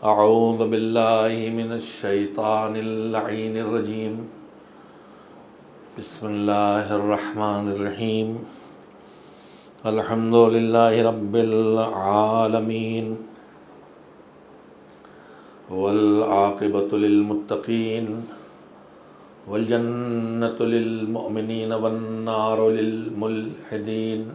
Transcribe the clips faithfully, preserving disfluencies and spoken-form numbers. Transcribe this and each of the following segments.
اعوذ باللہ من الشیطان اللعین الرجیم بسم اللہ الرحمن الرحیم الحمد للہ رب العالمین والعاقبۃ للمتقین والجنۃ للمؤمنین والنار للملحدین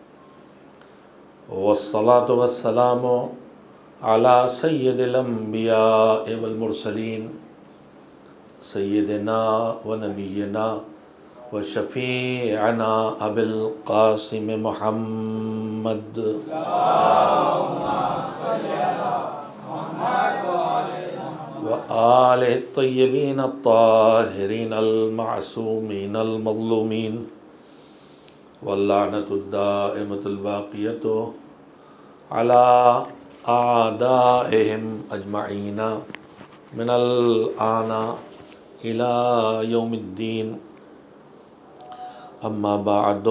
والصلاة والسلام علی سید الانبیاء والمرسلین سیدنا و نبینا و شفیعنا ابی القاسم محمد و آلہ الطیبین الطاہرین المعصومین المظلومین واللعنۃ الدائمۃ الباقیۃ علی اعدائہم اجمعین من الآن الی یوم الدین اما بعد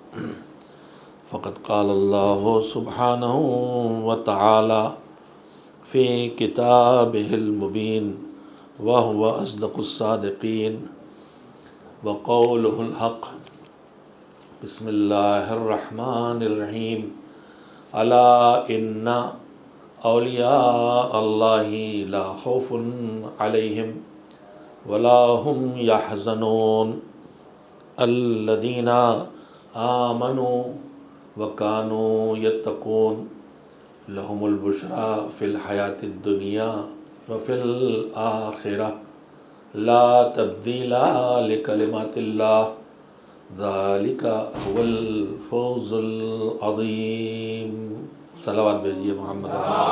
فقد قال اللہ سبحانہ وتعالی فی کتابہ المبین وہو اصدق الصادقین وقولہ الحق بسم اللہ الرحمن الرحیم الا ان اولیاء اللہ لا خوف علیہم ولا هم يحزنون الذین آمنوا وكانوا يتقون لهم البشرى في الحیاة الدنیا وفي الآخرة لا تبدیل لکلمات اللہ ذالک هو الفوز العظیم۔ صلوات بھیجیے محمد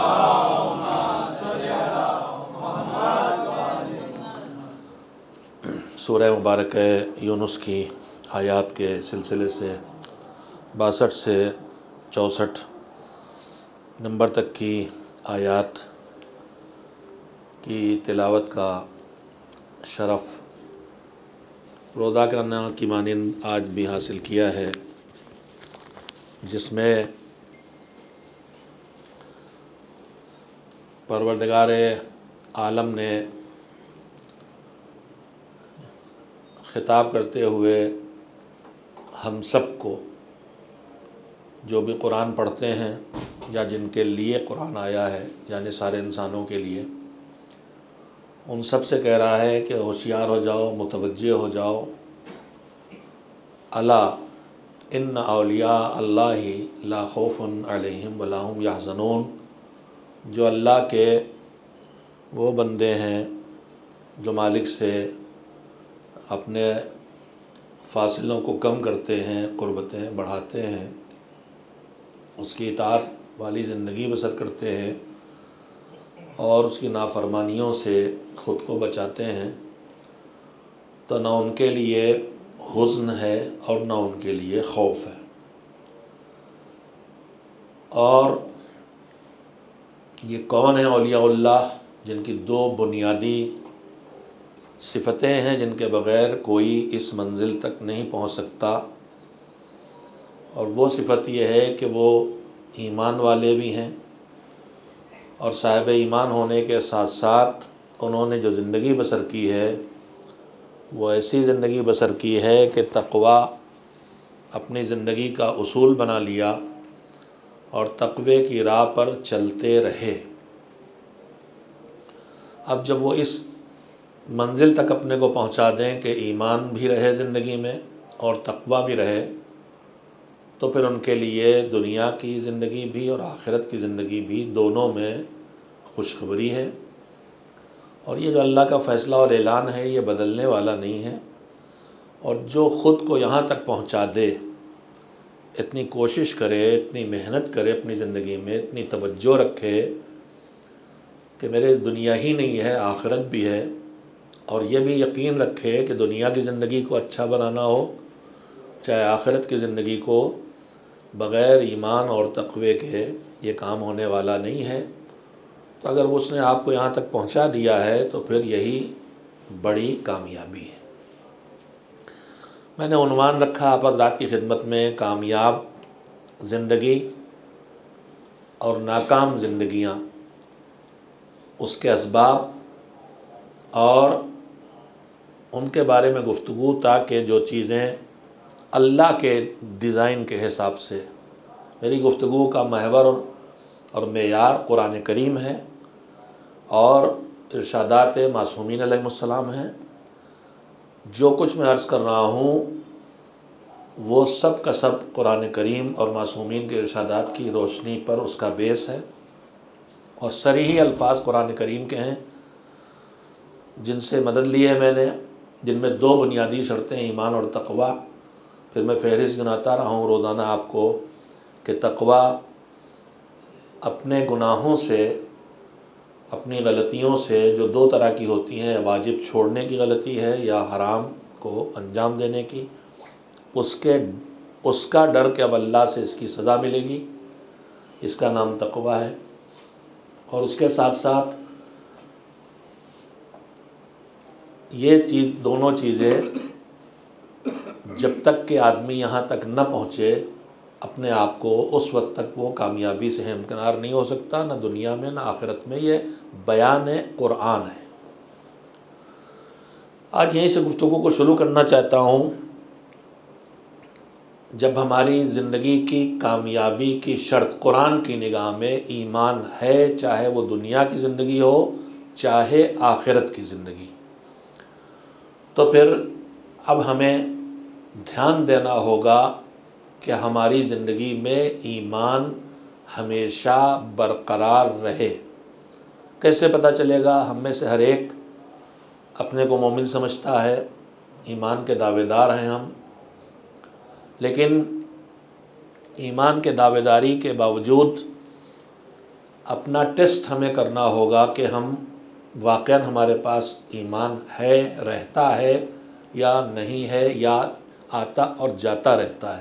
سورہ مبارکہ یونس کی آیات کے سلسلے سے باسٹھ سے چونسٹھ نمبر تک کی آیات کی تلاوت کا شرف روزہ کرنا کی مانند آج بھی حاصل کیا ہے، جس میں پروردگار عالم نے خطاب کرتے ہوئے ہم سب کو، جو بھی قرآن پڑھتے ہیں یا جن کے لیے قرآن آیا ہے، یعنی سارے انسانوں کے لیے، ان سب سے کہہ رہا ہے کہ ہوشیار ہو جاؤ، متوجہ ہو جاؤ۔ الا ان اولیاء اللہ لا خوف علیہم ولا هم یحزنون، جو اللہ کے وہ بندے ہیں جو مالک سے اپنے فاصلوں کو کم کرتے ہیں، قربتیں بڑھاتے ہیں، اس کی اطاعت والی زندگی بسر کرتے ہیں اور اس کی نافرمانیوں سے خود کو بچاتے ہیں، تو نہ ان کے لیے حزن ہے اور نہ ان کے لیے خوف ہے۔ اور یہ کون ہیں اولیاء اللہ؟ جن کی دو بنیادی صفتیں ہیں جن کے بغیر کوئی اس منزل تک نہیں پہنچ سکتا، اور وہ صفت یہ ہے کہ وہ ایمان والے بھی ہیں، اور صاحب ایمان ہونے کے ساتھ ساتھ انہوں نے جو زندگی بسر کی ہے وہ ایسی زندگی بسر کی ہے کہ تقوی اپنی زندگی کا اصول بنا لیا اور تقوی کی راہ پر چلتے رہے۔ اب جب وہ اس منزل تک اپنے کو پہنچا دیں کہ ایمان بھی رہے زندگی میں اور تقوی بھی رہے، تو پھر ان کے لیے دنیا کی زندگی بھی اور آخرت کی زندگی بھی دونوں میں خوشخبری ہے۔ اور یہ جو اللہ کا فیصلہ اور اعلان ہے یہ بدلنے والا نہیں ہے، اور جو خود کو یہاں تک پہنچا دے، اتنی کوشش کرے، اتنی محنت کرے اپنی زندگی میں، اتنی توجہ رکھے کہ میرے دنیا ہی نہیں ہے آخرت بھی ہے، اور یہ بھی یقین رکھے کہ دنیا کی زندگی کو اچھا بنانا ہو چاہے آخرت کی زندگی کو، بغیر ایمان اور تقوی کے یہ کام ہونے والا نہیں ہے۔ تو اگر اس نے آپ کو یہاں تک پہنچا دیا ہے تو پھر یہی بڑی کامیابی ہے۔ میں نے عنوان رکھا آپ حضرات کی خدمت میں، کامیاب زندگی اور ناکام زندگیاں۔ اس کے اسباب اور ان کے بارے میں گفتگو، تاکہ جو چیزیں اللہ کے ڈیزائن کے حساب سے، میری گفتگو کا محور اور معیار قرآن کریم ہے اور ارشادات معصومین علیہ السلام ہیں۔ جو کچھ میں عرض کر رہا ہوں وہ سب کا سب قرآن کریم اور معصومین کے ارشادات کی روشنی پر اس کا بیس ہے، اور صریح الفاظ قرآن کریم کے ہیں جن سے مدد لی ہے میں نے، جن میں دو بنیادی شرطیں ایمان اور تقوی۔ پھر میں فہرست گناتا رہا ہوں روزانہ آپ کو کہ تقوی اپنے گناہوں سے، اپنی غلطیوں سے جو دو طرح کی ہوتی ہیں، واجب چھوڑنے کی غلطی ہے یا حرام کو انجام دینے کی، اس کے اس کا ڈر کہ اب اللہ سے اس کی سزا ملے گی، اس کا نام تقوی ہے۔ اور اس کے ساتھ ساتھ یہ چیز، دونوں چیزیں جب تک کہ آدمی یہاں تک نہ پہنچے اپنے آپ کو، اس وقت تک وہ کامیابی سے ہمکنار نہیں ہو سکتا، نہ دنیا میں نہ آخرت میں۔ یہ بیان قرآن ہے۔ آج یہیں سے گفتگو کو شروع کرنا چاہتا ہوں۔ جب ہماری زندگی کی کامیابی کی شرط قرآن کی نگاہ میں ایمان ہے، چاہے وہ دنیا کی زندگی ہو چاہے آخرت کی زندگی، تو پھر اب ہمیں دھیان دینا ہوگا کہ ہماری زندگی میں ایمان ہمیشہ برقرار رہے۔ کیسے پتہ چلے گا؟ ہم میں سے ہر ایک اپنے کو مومن سمجھتا ہے، ایمان کے دعوے دار ہیں ہم، لیکن ایمان کے دعوے داری کے باوجود اپنا ٹیسٹ ہمیں کرنا ہوگا کہ ہم واقعاً ہمارے پاس ایمان ہے، رہتا ہے یا نہیں ہے، یا آتا اور جاتا رہتا ہے۔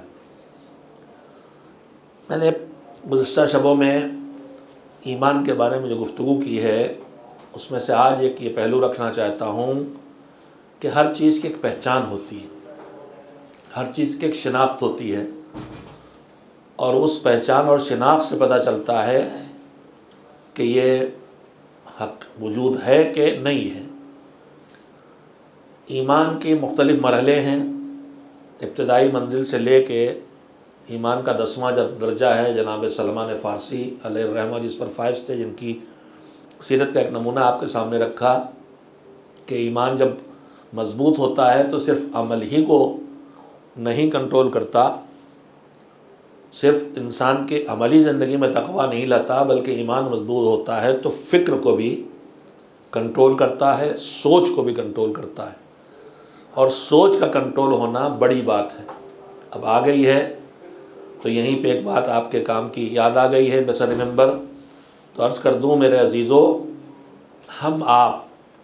میں نے گزشتہ شبوں میں ایمان کے بارے میں جو گفتگو کی ہے، اس میں سے آج ایک یہ پہلو رکھنا چاہتا ہوں کہ ہر چیز کی ایک پہچان ہوتی ہے، ہر چیز کی ایک شناخت ہوتی ہے، اور اس پہچان اور شناخت سے پتہ چلتا ہے کہ یہ حق وجود ہے کہ نہیں ہے۔ ایمان کے مختلف مرحلے ہیں۔ ابتدائی منزل سے لے کے ایمان کا دسواں درجہ ہے، جناب سلمان فارسی علیہ الرحمہ جس پر فائز تھے، جن کی سیرت کا ایک نمونہ آپ کے سامنے رکھا کہ ایمان جب مضبوط ہوتا ہے تو صرف عمل ہی کو نہیں کنٹرول کرتا، صرف انسان کے عملی زندگی میں تقویٰ نہیں لاتا، بلکہ ایمان مضبوط ہوتا ہے تو فکر کو بھی کنٹرول کرتا ہے، سوچ کو بھی کنٹرول کرتا ہے، اور سوچ کا کنٹرول ہونا بڑی بات ہے۔ اب آ گئی ہے تو یہیں پہ ایک بات آپ کے کام کی یاد آ گئی ہے بسر ممبر، تو عرض کر دوں میرے عزیزو، ہم آپ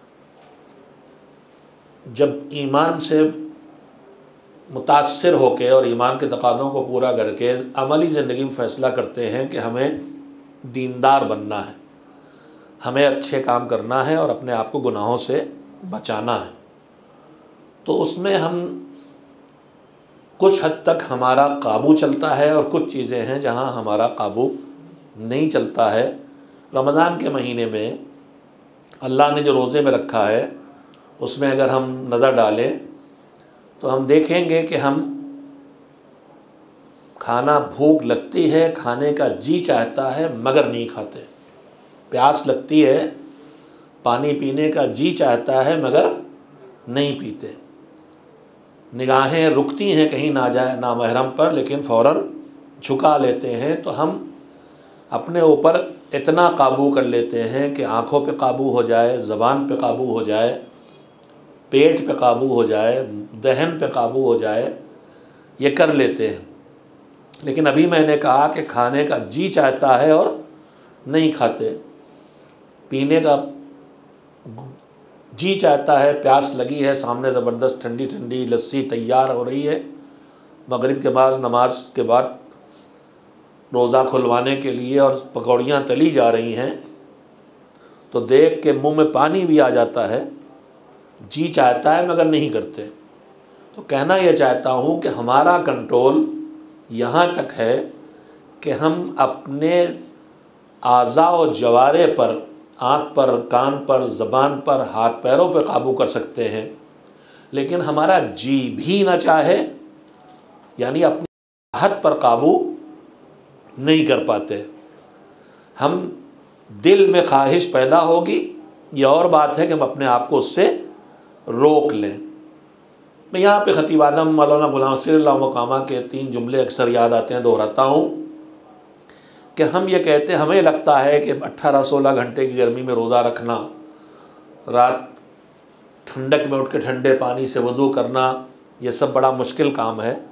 جب ایمان سے متاثر ہو کے اور ایمان کے تقاضوں کو پورا کر کے عملی زندگی میں فیصلہ کرتے ہیں کہ ہمیں دیندار بننا ہے، ہمیں اچھے کام کرنا ہے اور اپنے آپ کو گناہوں سے بچانا ہے، تو اس میں ہم کچھ حد تک ہمارا قابو چلتا ہے، اور کچھ چیزیں ہیں جہاں ہمارا قابو نہیں چلتا ہے۔ رمضان کے مہینے میں اللہ نے جو روزے میں رکھا ہے، اس میں اگر ہم نظر ڈالیں تو ہم دیکھیں گے کہ ہم کھانا بھوک لگتی ہے، کھانے کا جی چاہتا ہے مگر نہیں کھاتے، پیاس لگتی ہے، پانی پینے کا جی چاہتا ہے مگر نہیں پیتے، نگاہیں رکتی ہیں کہیں نہ جائے نامحرم پر لیکن فوراً جھکا لیتے ہیں۔ تو ہم اپنے اوپر اتنا قابو کر لیتے ہیں کہ آنکھوں پہ قابو ہو جائے، زبان پہ قابو ہو جائے، پیٹ پہ قابو ہو جائے، دہن پہ قابو ہو جائے، یہ کر لیتے ہیں۔ لیکن ابھی میں نے کہا کہ کھانے کا جی چاہتا ہے اور نہیں کھاتے، پینے کا جی چاہتا ہے، پیاس لگی ہے، سامنے زبردست ٹھنڈی ٹھنڈی لسی تیار ہو رہی ہے، مغرب کے بعد نماز کے بعد روزہ کھلوانے کے لیے اور پکوڑیاں تلی جا رہی ہیں، تو دیکھ کے منہ میں پانی بھی آ جاتا ہے، جی چاہتا ہے مگر نہیں کرتے۔ تو کہنا یہ چاہتا ہوں کہ ہمارا کنٹرول یہاں تک ہے کہ ہم اپنے اعضاء و جوارح پر آنکھ پر، کان پر، زبان پر، ہاتھ پیروں پہ قابو کر سکتے ہیں، لیکن ہمارا جی بھی نہ چاہے، یعنی اپنی چاہت پر قابو نہیں کر پاتے۔ ہم دل میں خواہش پیدا ہوگی، یہ اور بات ہے کہ ہم اپنے آپ کو اس سے روک لیں۔ میں یہاں پہ خطیب اعظم مولانا غلام نصیر اللہ مقامہ کے تین جملے اکثر یاد آتے ہیں، دہراتا ہوں کہ ہم یہ کہتے ہیں، ہمیں لگتا ہے کہ اٹھارہ سولہ گھنٹے کی گرمی میں روزہ رکھنا، رات ٹھنڈک میں اٹھ کے ٹھنڈے پانی سے وضو کرنا، یہ سب بڑا مشکل کام ہے،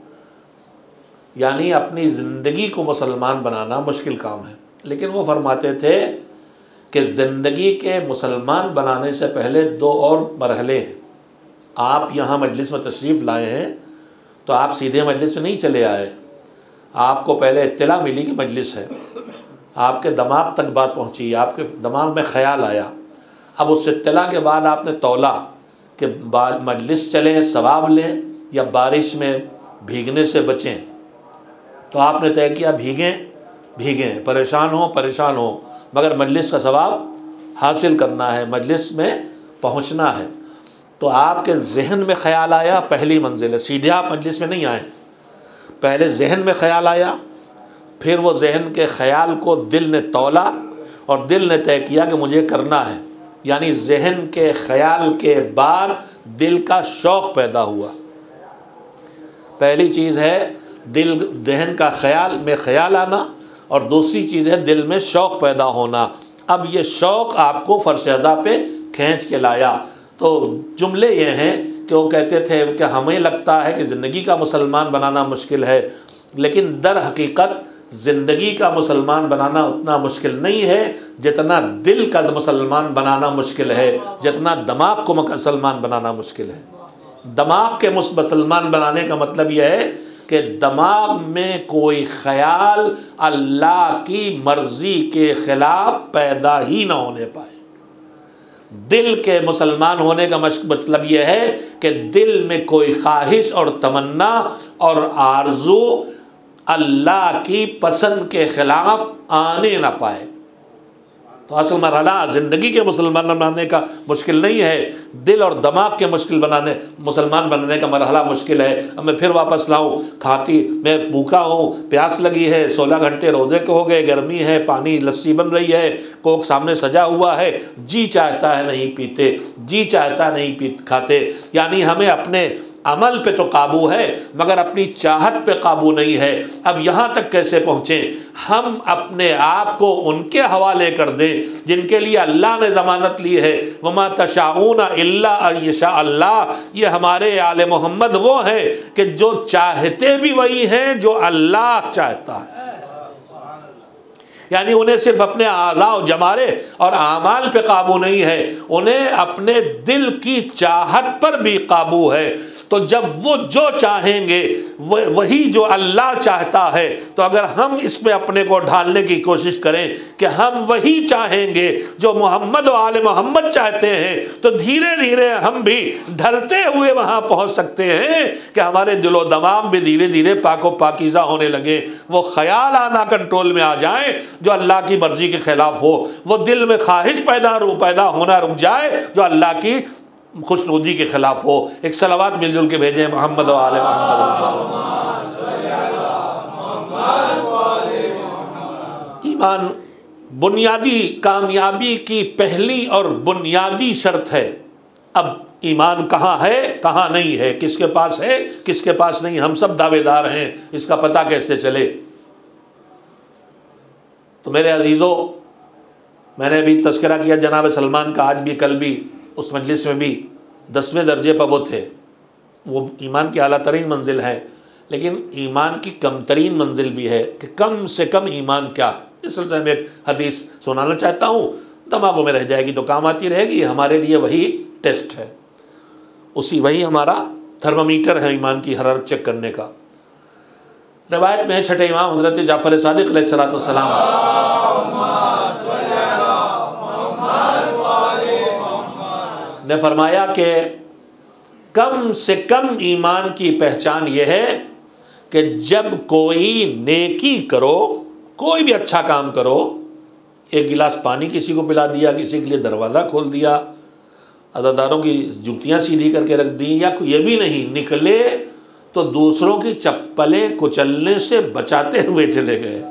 یعنی اپنی زندگی کو مسلمان بنانا مشکل کام ہے۔ لیکن وہ فرماتے تھے کہ زندگی کے مسلمان بنانے سے پہلے دو اور مرحلے ہیں۔ آپ یہاں مجلس میں تشریف لائے ہیں تو آپ سیدھے مجلس میں نہیں چلے آئے، آپ کو پہلے اطلاع ملی کہ مجلس ہے، آپ کے دماغ تک بات پہنچی، آپ کے دماغ میں خیال آیا، اب اس اطلاع کے بعد آپ نے تولا کہ مجلس چلیں ثواب لیں یا بارش میں بھیگنے سے بچیں، تو آپ نے طے کیا بھیگیں بھیگیں، پریشان ہوں پریشان ہوں، مگر مجلس کا ثواب حاصل کرنا ہے، مجلس میں پہنچنا ہے۔ تو آپ کے ذہن میں خیال آیا، پہلی منزل ہے، سیدھے آپ مجلس میں نہیں آئے، پہلے ذہن میں خیال آیا، پھر وہ ذہن کے خیال کو دل نے تولا اور دل نے طے کیا کہ مجھے کرنا ہے، یعنی ذہن کے خیال کے بعد دل کا شوق پیدا ہوا۔ پہلی چیز ہے دل ذہن کا خیال میں خیال آنا، اور دوسری چیز ہے دل میں شوق پیدا ہونا۔ اب یہ شوق آپ کو فرش ادا پہ کھینچ کے لایا۔ تو جملے یہ ہیں کہ وہ کہتے تھے کہ ہمیں لگتا ہے کہ زندگی کا مسلمان بنانا مشکل ہے، لیکن در حقیقت زندگی کا مسلمان بنانا اتنا مشکل نہیں ہے جتنا دل کا مسلمان بنانا مشکل ہے، جتنا دماغ کو مسلمان بنانا مشکل ہے۔ دماغ کے مسلمان بنانے کا مطلب یہ ہے کہ دماغ میں کوئی خیال اللہ کی مرضی کے خلاف پیدا ہی نہ ہونے پائے۔ دل کے مسلمان ہونے کا مطلب یہ ہے کہ دل میں کوئی خواہش اور تمنا اور آرزو اللہ کی پسند کے خلاف آنے نہ پائے۔ تو اصل مرحلہ زندگی کے مسلمان بنانے کا مشکل نہیں ہے، دل اور دماغ کے مشکل بنانے مسلمان بنانے کا مرحلہ مشکل ہے۔ اب میں پھر واپس لاؤں، کھاتی میں بھوکا ہوں، پیاس لگی ہے، سولہ گھنٹے روزے کے ہو گئے، گرمی ہے، پانی لسی بن رہی ہے، کوک سامنے سجا ہوا ہے، جی چاہتا ہے نہیں پیتے، جی چاہتا ہے نہیں پی کھاتے۔ یعنی ہمیں اپنے عمل پہ تو قابو ہے مگر اپنی چاہت پہ قابو نہیں ہے۔ اب یہاں تک کیسے پہنچیں؟ ہم اپنے آپ کو ان کے حوالے کر دیں جن کے لیے اللہ نے ضمانت لی ہے، وما تشاءون الا ان یشاء اللہ۔ یہ ہمارے آل محمد وہ ہیں کہ جو چاہتے بھی وہی ہیں جو اللہ چاہتا ہے، یعنی انہیں صرف اپنے اعضاء و جمارے اور اعمال پہ قابو نہیں ہے، انہیں اپنے دل کی چاہت پر بھی قابو ہے۔ تو جب وہ جو چاہیں گے وہی جو اللہ چاہتا ہے، تو اگر ہم اس میں اپنے کو ڈھالنے کی کوشش کریں کہ ہم وہی چاہیں گے جو محمد و آل محمد چاہتے ہیں، تو دھیرے دھیرے ہم بھی ڈھلتے ہوئے وہاں پہنچ سکتے ہیں کہ ہمارے دل و دماغ بھی دھیرے دھیرے پاک و پاکیزہ ہونے لگے، وہ خیال آنا کنٹرول میں آ جائیں جو اللہ کی مرضی کے خلاف ہو، وہ دل میں خواہش پیدا پیدا ہونا رک جائے جو اللہ کی خوش نودی کے خلاف ہو۔ ایک صلوات مل جل کے بھیجیں محمد و آل محمد۔ ایمان بنیادی کامیابی کی پہلی اور بنیادی شرط ہے۔ اب ایمان کہاں ہے کہاں نہیں ہے، کس کے پاس ہے کس کے پاس نہیں، ہم سب دعوے دار ہیں، اس کا پتہ کیسے چلے؟ تو میرے عزیزوں، میں نے ابھی تذکرہ کیا جناب سلمان کا، آج بھی کل بھی اس مجلس میں بھی دسویں درجے پر وہ تھے، وہ ایمان کی اعلیٰ ترین منزل ہے، لیکن ایمان کی کم ترین منزل بھی ہے کہ کم سے کم ایمان کیا ہے۔ اس سلسلے میں ایک حدیث سنانا چاہتا ہوں، دماغوں میں رہ جائے گی تو کام آتی رہے گی، ہمارے لیے وہی ٹیسٹ ہے، اسی وہی ہمارا تھرمامیٹر ہے ایمان کی حرارت چیک کرنے کا۔ روایت میں ہے چھٹے امام حضرت جعفر صادق علیہ الصلوۃ والسلام نے فرمایا کہ کم سے کم ایمان کی پہچان یہ ہے کہ جب کوئی نیکی کرو، کوئی بھی اچھا کام کرو، ایک گلاس پانی کسی کو پلا دیا، کسی کے لیے دروازہ کھول دیا، عزاداروں کی جوتیاں سیدھی کر کے رکھ دیں، یا یہ بھی نہیں، نکلے تو دوسروں کی چپلیں کچلنے سے بچاتے ہوئے چلے گئے۔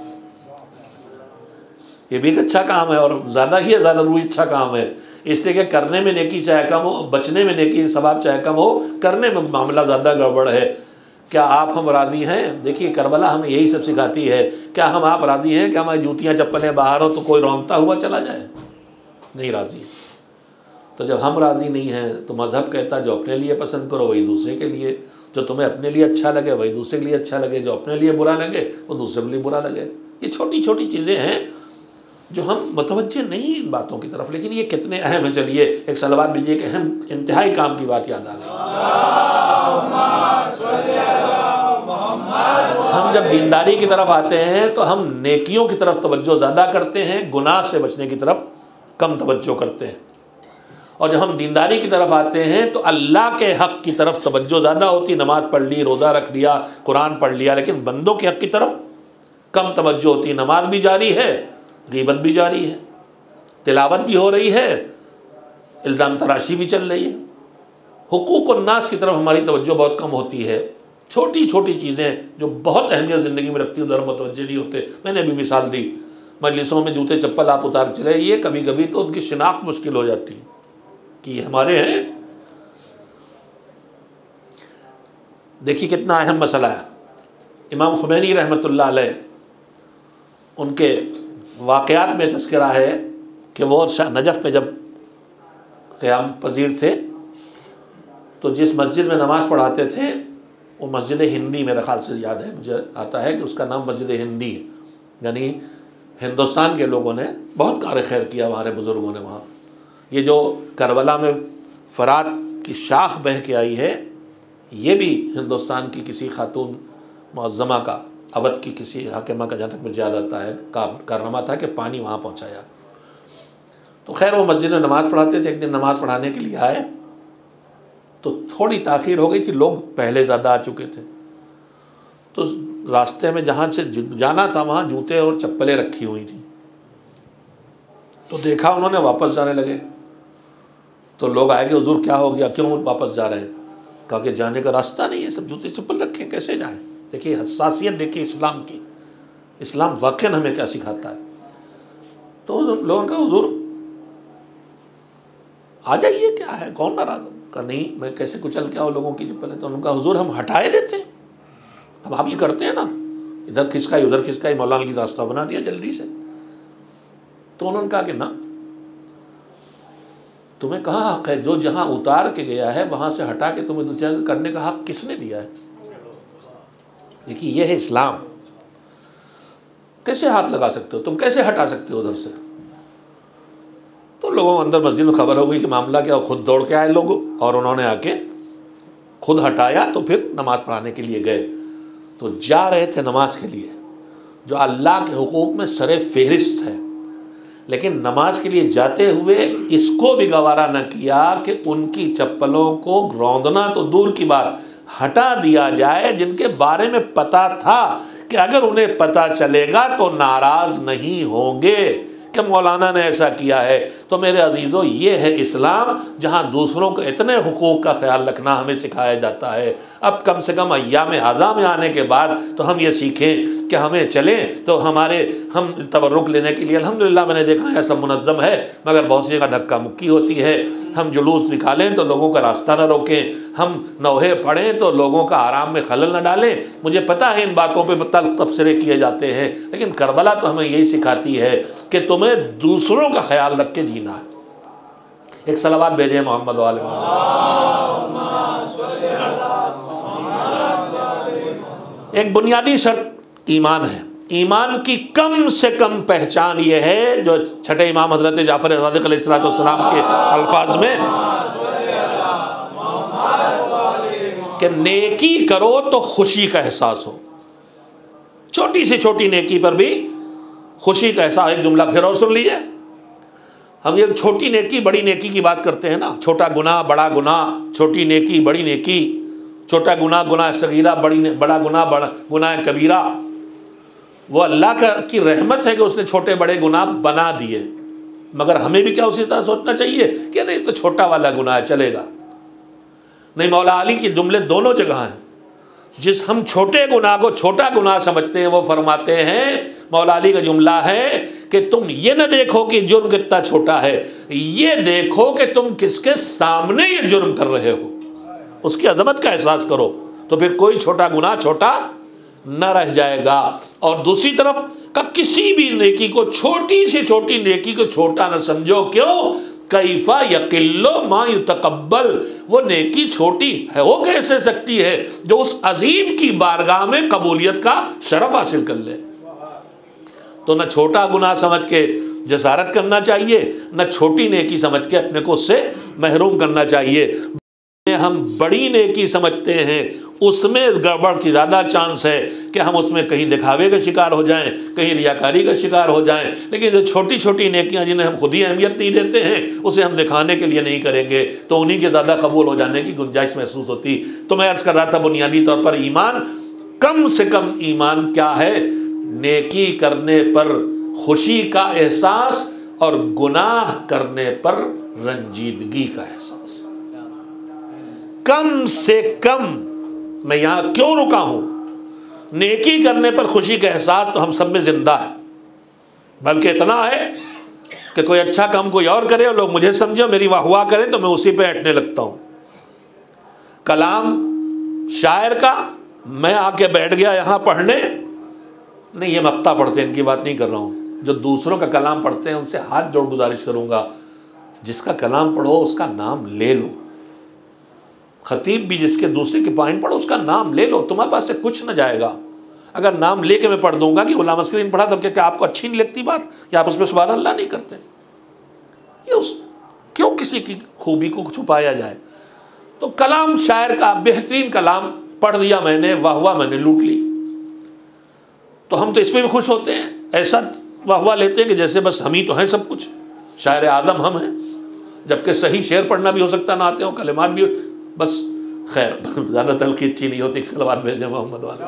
یہ بھی ایک اچھا کام ہے، اور زیادہ ہی زیادہ روی اچھا کام ہے، اس لیے کہ کرنے میں نیکی چاہے کم ہو، بچنے میں نیکی ثواب چاہے کم ہو، کرنے میں معاملہ زیادہ گڑبڑ ہے۔ کیا آپ ہم راضی ہیں؟ دیکھیے کربلا ہمیں یہی سب سکھاتی ہے، کیا ہم آپ راضی ہیں کہ ہماری جوتیاں چپلیں باہر ہو تو کوئی رونگتا ہوا چلا جائے؟ نہیں راضی۔ تو جب ہم راضی نہیں ہیں تو مذہب کہتا ہے جو اپنے لیے پسند کرو وہی دوسرے کے لیے، جو تمہیں اپنے لیے اچھا لگے وہی دوسرے کے لیے اچھا لگے، جو اپنے لیے برا لگے وہ دوسرے کے لیے برا لگے۔ یہ چھوٹی چھوٹی چیزیں ہیں جو ہم متوجہ نہیں ان باتوں کی طرف، لیکن یہ کتنے اہم ہیں۔ چلیے ایک صلوات بھیجیے کہ اہم انتہائی کام کی بات یاد آ گئی۔ ہم جب دینداری کی طرف آتے ہیں تو ہم نیکیوں کی طرف توجہ زیادہ کرتے ہیں، گناہ سے بچنے کی طرف کم توجہ کرتے ہیں، اور جب ہم دینداری کی طرف آتے ہیں تو اللہ کے حق کی طرف توجہ زیادہ ہوتی، نماز پڑھ لی، روزہ رکھ لیا، قرآن پڑھ لیا، لیکن بندوں کے حق کی طرف کم توجہ ہوتی۔ نماز بھی جاری ہے، غیبت بھی جاری ہے، تلاوت بھی ہو رہی ہے، الزام تراشی بھی چل رہی ہے، حقوق الناس کی طرف ہماری توجہ بہت کم ہوتی ہے۔ چھوٹی چھوٹی چیزیں جو بہت اہمیت زندگی میں رکھتی ہیں ادھر متوجہ نہیں ہوتے۔ میں نے ابھی مثال دی، مجلسوں میں جوتے چپل آپ اتار چلے، یہ کبھی کبھی تو ان کی شناخت مشکل ہو جاتی ہے کہ یہ ہمارے ہیں۔ دیکھیے کتنا اہم مسئلہ ہے۔ امام خمینی رحمۃ اللہ علیہ، ان کے واقعات میں تذکرہ ہے کہ وہ نجف میں جب قیام پذیر تھے تو جس مسجد میں نماز پڑھاتے تھے وہ مسجد ہندی، میرے خیال سے یاد ہے، مجھے آتا ہے کہ اس کا نام مسجد ہندی ہے، یعنی ہندوستان کے لوگوں نے بہت کار خیر کیا، ہمارے بزرگوں نے وہاں۔ یہ جو کربلا میں فرات کی شاخ بہہ کے آئی ہے، یہ بھی ہندوستان کی کسی خاتون معظمہ کا، اودھ کی کسی حاکمہ کا، جہاں تک مجھے یاد آتا ہے، کارنامہ تھا کہ پانی وہاں پہنچایا۔ تو خیر وہ مسجد میں نماز پڑھاتے تھے، ایک دن نماز پڑھانے کے لیے آئے تو تھوڑی تاخیر ہو گئی تھی، لوگ پہلے زیادہ آ چکے تھے، تو راستے میں جہاں سے جانا تھا وہاں جوتے اور چپلیں رکھی ہوئی تھیں، تو دیکھا انہوں نے، واپس جانے لگے۔ تو لوگ آئے کہ حضور کیا ہو گیا، کیوں واپس جا رہے ہیں؟ کہا کہ جانے کا راستہ نہیں ہے، سب جوتے چپل رکھے ہیں، کیسے جائیں؟ دیکھیے حساسیت، دیکھیے اسلام کی، اسلام واقعاً ہمیں کیا سکھاتا ہے۔ تو لوگوں کا حضور آ جائیے، کیا ہے، کون ناراض؟ کہا نہیں، میں کیسے کچل کے آؤں لوگوں کی چپلیں؟ تو انہوں نے کہا حضور ہم ہٹائے دیتے ہیں، ہم آپ یہ کرتے ہیں نا، ادھر کھسکائی ادھر کھسکائی، مولانا کی راستہ بنا دیا جلدی سے۔ تو انہوں نے کہا کہ نہ، تمہیں کہاں حق ہے؟ جو جہاں اتار کے گیا ہے وہاں سے ہٹا کے تمہیں دوسری جگہ کرنے کا حق کس نے دیا ہے؟ دیکھیے یہ ہے اسلام۔ کیسے ہاتھ لگا سکتے ہو تم، کیسے ہٹا سکتے ہو ادھر سے؟ تو لوگوں کو اندر مسجد میں خبر ہو گئی کہ معاملہ کیا، خود دوڑ کے آئے لوگ اور انہوں نے آ کے خود ہٹایا، تو پھر نماز پڑھانے کے لیے گئے۔ تو جا رہے تھے نماز کے لیے، جو اللہ کے حقوق میں سر فہرست ہے، لیکن نماز کے لیے جاتے ہوئے اس کو بھی گوارا نہ کیا کہ ان کی چپلوں کو روندنا تو دور کی بات، ہٹا دیا جائے، جن کے بارے میں پتہ تھا کہ اگر انہیں پتہ چلے گا تو ناراض نہیں ہوں گے کہ مولانا نے ایسا کیا ہے۔ تو میرے عزیزوں یہ ہے اسلام، جہاں دوسروں کو اتنے حقوق کا خیال رکھنا ہمیں سکھایا جاتا ہے۔ اب کم سے کم ایام اعظام میں آنے کے بعد تو ہم یہ سیکھیں کہ ہمیں چلیں تو ہمارے ہم تبرک لینے کے لیے، الحمدللہ میں نے دیکھا ہے سب منظم ہے، مگر بہت سی جگہ دھکا مکی ہوتی ہے۔ ہم جلوس نکالیں تو لوگوں کا راستہ نہ روکیں، ہم نوحے پڑھیں تو لوگوں کا آرام میں خلل نہ ڈالیں۔ مجھے پتہ ہے ان باتوں پہ تلخ تبصرے کیے جاتے ہیں، لیکن کربلا تو ہمیں یہی سکھاتی ہے کہ تمہیں دوسروں کا خیال رکھ کے جینا ہے۔ ایک صلوات بھیجیں محمد و آل محمد۔ ایک بنیادی شرط ایمان ہے۔ ایمان کی کم سے کم پہچان یہ ہے جو چھٹے امام حضرت جعفر صادق علیہ الصلوۃ والسلام کے الفاظ میں کہ نیکی کرو تو خوشی کا احساس ہو۔ چھوٹی سے چھوٹی نیکی پر بھی خوشی کا احساس۔ ایک جملہ پھر اور سن لیجیے، ہم یہ چھوٹی نیکی بڑی نیکی کی بات کرتے ہیں نا، چھوٹا گناہ بڑا گناہ، چھوٹی نیکی بڑی نیکی، چھوٹا گناہ گناہ صغیرہ، بڑی بڑا گناہ بڑا گناہ کبیرہ۔ وہ اللہ کا کی رحمت ہے کہ اس نے چھوٹے بڑے گناہ بنا دیے، مگر ہمیں بھی کیا اسی طرح سوچنا چاہیے کہ نہیں تو چھوٹا والا گناہ چلے گا؟ نہیں، مولا علی کے جملے دونوں جگہ ہیں۔ جس ہم چھوٹے گناہ کو چھوٹا گناہ سمجھتے ہیں وہ فرماتے ہیں، مولا علی کا جملہ ہے کہ تم یہ نہ دیکھو کہ جرم کتنا چھوٹا ہے، یہ دیکھو کہ تم کس کے سامنے یہ جرم کر رہے ہو، اس کی عظمت کا احساس کرو، تو پھر کوئی چھوٹا گناہ چھوٹا نہ رہ جائے گا۔ اور دوسری طرف کہ کسی بھی نیکی کو، چھوٹی سے چھوٹی نیکی کو چھوٹا نہ سمجھو، کیوں؟ کیفا یقل ما یتقبل، وہ نیکی چھوٹی ہے وہ کیسے سکتی ہے جو اس عظیم کی بارگاہ میں قبولیت کا شرف حاصل کر لے۔ تو نہ چھوٹا گناہ سمجھ کے جسارت کرنا چاہیے، نہ چھوٹی نیکی سمجھ کے اپنے کو اس سے محروم کرنا چاہیے۔ ہم بڑی نیکی سمجھتے ہیں، اس میں گڑبڑ کی زیادہ چانس ہے کہ ہم اس میں کہیں دکھاوے کا شکار ہو جائیں، کہیں ریاکاری کا شکار ہو جائیں، لیکن جو چھوٹی چھوٹی نیکیاں جنہیں ہم خود ہی اہمیت نہیں دیتے ہیں، اسے ہم دکھانے کے لیے نہیں کریں گے تو انہی کے زیادہ قبول ہو جانے کی گنجائش محسوس ہوتی۔ تو میں عرض کر رہا تھا بنیادی طور پر ایمان، کم سے کم ایمان کیا ہے؟ نیکی کرنے پر خوشی کا احساس اور گناہ کرنے پر رنجیدگی کا احساس۔ کم سے کم، میں یہاں کیوں رکا ہوں؟ نیکی کرنے پر خوشی کا احساس تو ہم سب میں زندہ ہے، بلکہ اتنا ہے کہ کوئی اچھا کام کوئی اور کرے اور لوگ مجھے سمجھے، میری واہ واہ کریں تو میں اسی پہ ہٹنے لگتا ہوں۔ کلام شاعر کا میں آ کے بیٹھ گیا یہاں پڑھنے، نہیں یہ مقطع پڑھتے ہیں، ان کی بات نہیں کر رہا ہوں، جو دوسروں کا کلام پڑھتے ہیں ان سے ہاتھ جوڑ گزارش کروں گا، جس کا کلام پڑھو اس کا نام لے لو۔ خطیب بھی جس کے دوسرے کے پوائنٹ پڑھو اس کا نام لے لو، تمہارے پاس سے کچھ نہ جائے گا۔ اگر نام لے کے میں پڑھ دوں گا کہ غلام اسکرین پڑھا تو کیا کیا آپ کو اچھی نہیں لگتی بات، یا آپ اس پہ سبحان اللہ نہیں کرتے؟ یہ اس کیوں کسی کی خوبی کو چھپایا جائے؟ تو کلام شاعر کا بہترین کلام پڑھ لیا میں نے، واہ واہ میں نے لوٹ لی، تو ہم تو اس پہ بھی خوش ہوتے ہیں، ایسا واہ واہ لیتے ہیں کہ جیسے بس ہم ہی تو ہیں سب کچھ، شاعر اعظم ہم ہیں، جبکہ صحیح شعر پڑھنا بھی ہو سکتا نہ آتے ہوں، کلمات بھی، بس خیر زیادہ تلخی اچھی نہیں ہوتی، ایک صلوات بھیجیں محمد والے۔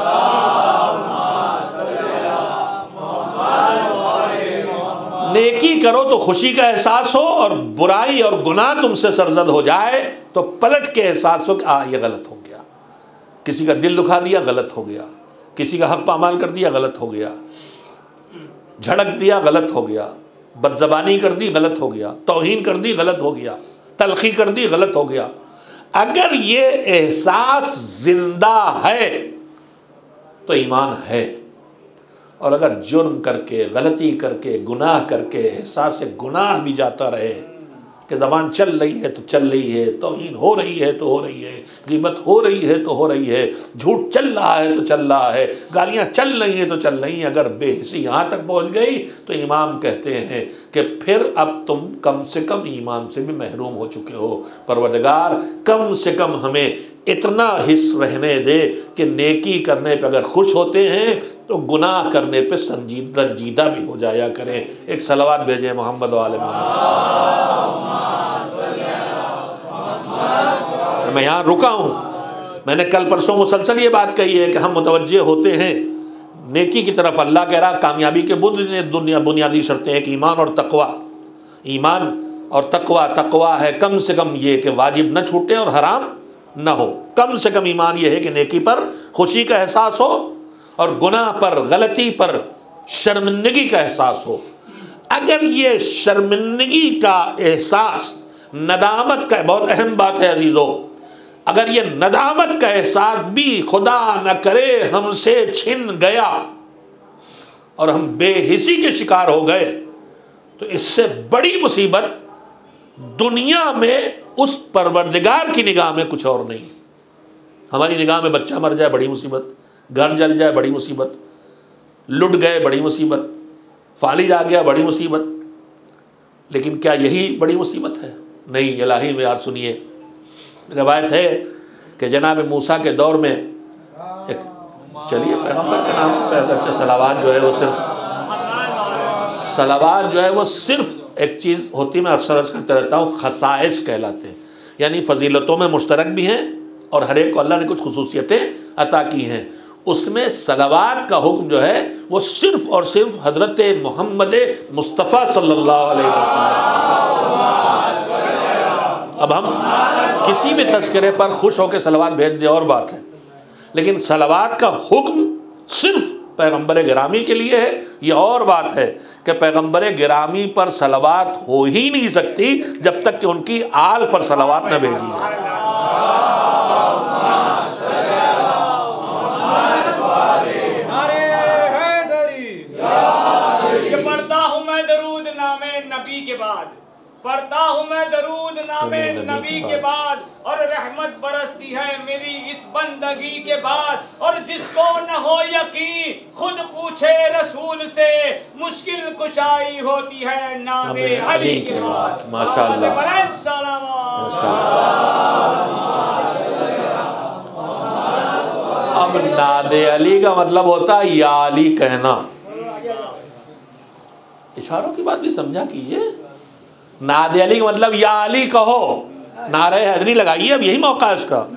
نیکی کرو تو خوشی کا احساس ہو، اور برائی اور گناہ تم سے سرزد ہو جائے تو پلٹ کے احساس ہو کہ آ یہ غلط ہو گیا، کسی کا دل دکھا دیا غلط ہو گیا، کسی کا حق پامال کر دیا غلط ہو گیا، جھڑک دیا غلط ہو گیا، بد زبانی کر دی غلط ہو گیا، توہین کر دی غلط ہو گیا، تلخی کر دی غلط ہو گیا۔ اگر یہ احساس زندہ ہے تو ایمان ہے، اور اگر جرم کر کے، غلطی کر کے، گناہ کر کے احساس گناہ بھی جاتا رہے کہ زبان چل رہی ہے تو چل رہی ہے، توہین ہو رہی ہے تو ہو رہی ہے، غیبت ہو رہی ہے تو ہو رہی ہے، جھوٹ چل رہا ہے تو چل رہا ہے، گالیاں چل رہی ہیں تو چل رہی ہیں، اگر بے حسی یہاں تک پہنچ گئی تو امام کہتے ہیں کہ پھر اب تم کم سے کم ایمان سے بھی محروم ہو چکے ہو۔ پروردگار کم سے کم ہمیں اتنا حس رہنے دے کہ نیکی کرنے پہ اگر خوش ہوتے ہیں تو گناہ کرنے پہ سنجید رنجیدہ بھی ہو جایا کریں۔ ایک صلوات بھیجیں محمد و آل محمد۔ میں یہاں رکا ہوں، میں نے کل پرسوں مسلسل یہ بات کہی ہے کہ ہم متوجہ ہوتے ہیں نیکی کی طرف۔ اللہ کہہ رہا کامیابی کے بدھ نے دنیا بنیادی شرطیں ایک ایمان اور تقوی، ایمان اور تقوی۔ تقوی ہے کم سے کم یہ کہ واجب نہ چھوٹے اور حرام نہ ہو، کم سے کم ایمان یہ ہے کہ نیکی پر خوشی کا احساس ہو اور گناہ پر، غلطی پر شرمندگی کا احساس ہو۔ اگر یہ شرمندگی کا احساس، ندامت کا، بہت اہم بات ہے عزیزو، اگر یہ ندامت کا احساس بھی خدا نہ کرے ہم سے چھن گیا اور ہم بے حسی کے شکار ہو گئے تو اس سے بڑی مصیبت دنیا میں اس پروردگار کی نگاہ میں کچھ اور نہیں۔ ہماری نگاہ میں بچہ مر جائے بڑی مصیبت، گھر جل جائے بڑی مصیبت، لٹ گئے بڑی مصیبت، فالج آ گیا بڑی مصیبت، لیکن کیا یہی بڑی مصیبت ہے؟ نہیں۔ الہی معیار سنیے، روایت ہے کہ جناب موسیٰ کے دور میں ایک، چلیے پیغمبر کا نام پہ اچھا، صلوات جو ہے وہ صرف صلوات جو ہے وہ صرف ایک چیز ہوتی، میں اکثر عرض کرتا رہتا ہوں، خصائص کہلاتے ہیں، یعنی فضیلتوں میں مشترک بھی ہیں اور ہر ایک کو اللہ نے کچھ خصوصیتیں عطا کی ہیں۔ اس میں صلوات کا حکم جو ہے وہ صرف اور صرف حضرت محمد مصطفیٰ صلی اللہ علیہ وسلم. اب ہم کسی بھی تذکرے پر خوش ہو کے صلوات بھیج دیں اور بات ہے، لیکن صلوات کا حکم صرف پیغمبر گرامی کے لیے ہے. یہ اور بات ہے کہ پیغمبر گرامی پر صلوات ہو ہی نہیں سکتی جب تک کہ ان کی آل پر صلوات نہ بھیجی جائے. پڑھتا ہوں میں درود نام نبی کے بعد، اور رحمت برستی ہے میری اس بندگی کے بعد. اور جس کو نہ ہو یقین خود پوچھے رسول سے، مشکل کشائی ہوتی ہے نام علی کے بعد. ماشاءاللہ اب ناد علی کا مطلب ہوتا ہے یا علی کہنا. اشاروں کی بات بھی سمجھا کیجئے. ناد علی کا مطلب یا علی کہو. نعرہ حیدری لگائیے، اب یہی موقع ہے اس کا.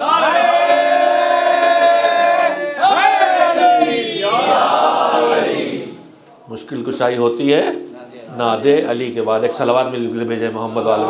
مشکل کشائی ہوتی ہے ناد علی کے بعد. ایک صلوات میں لکھ بھیجے محمد والے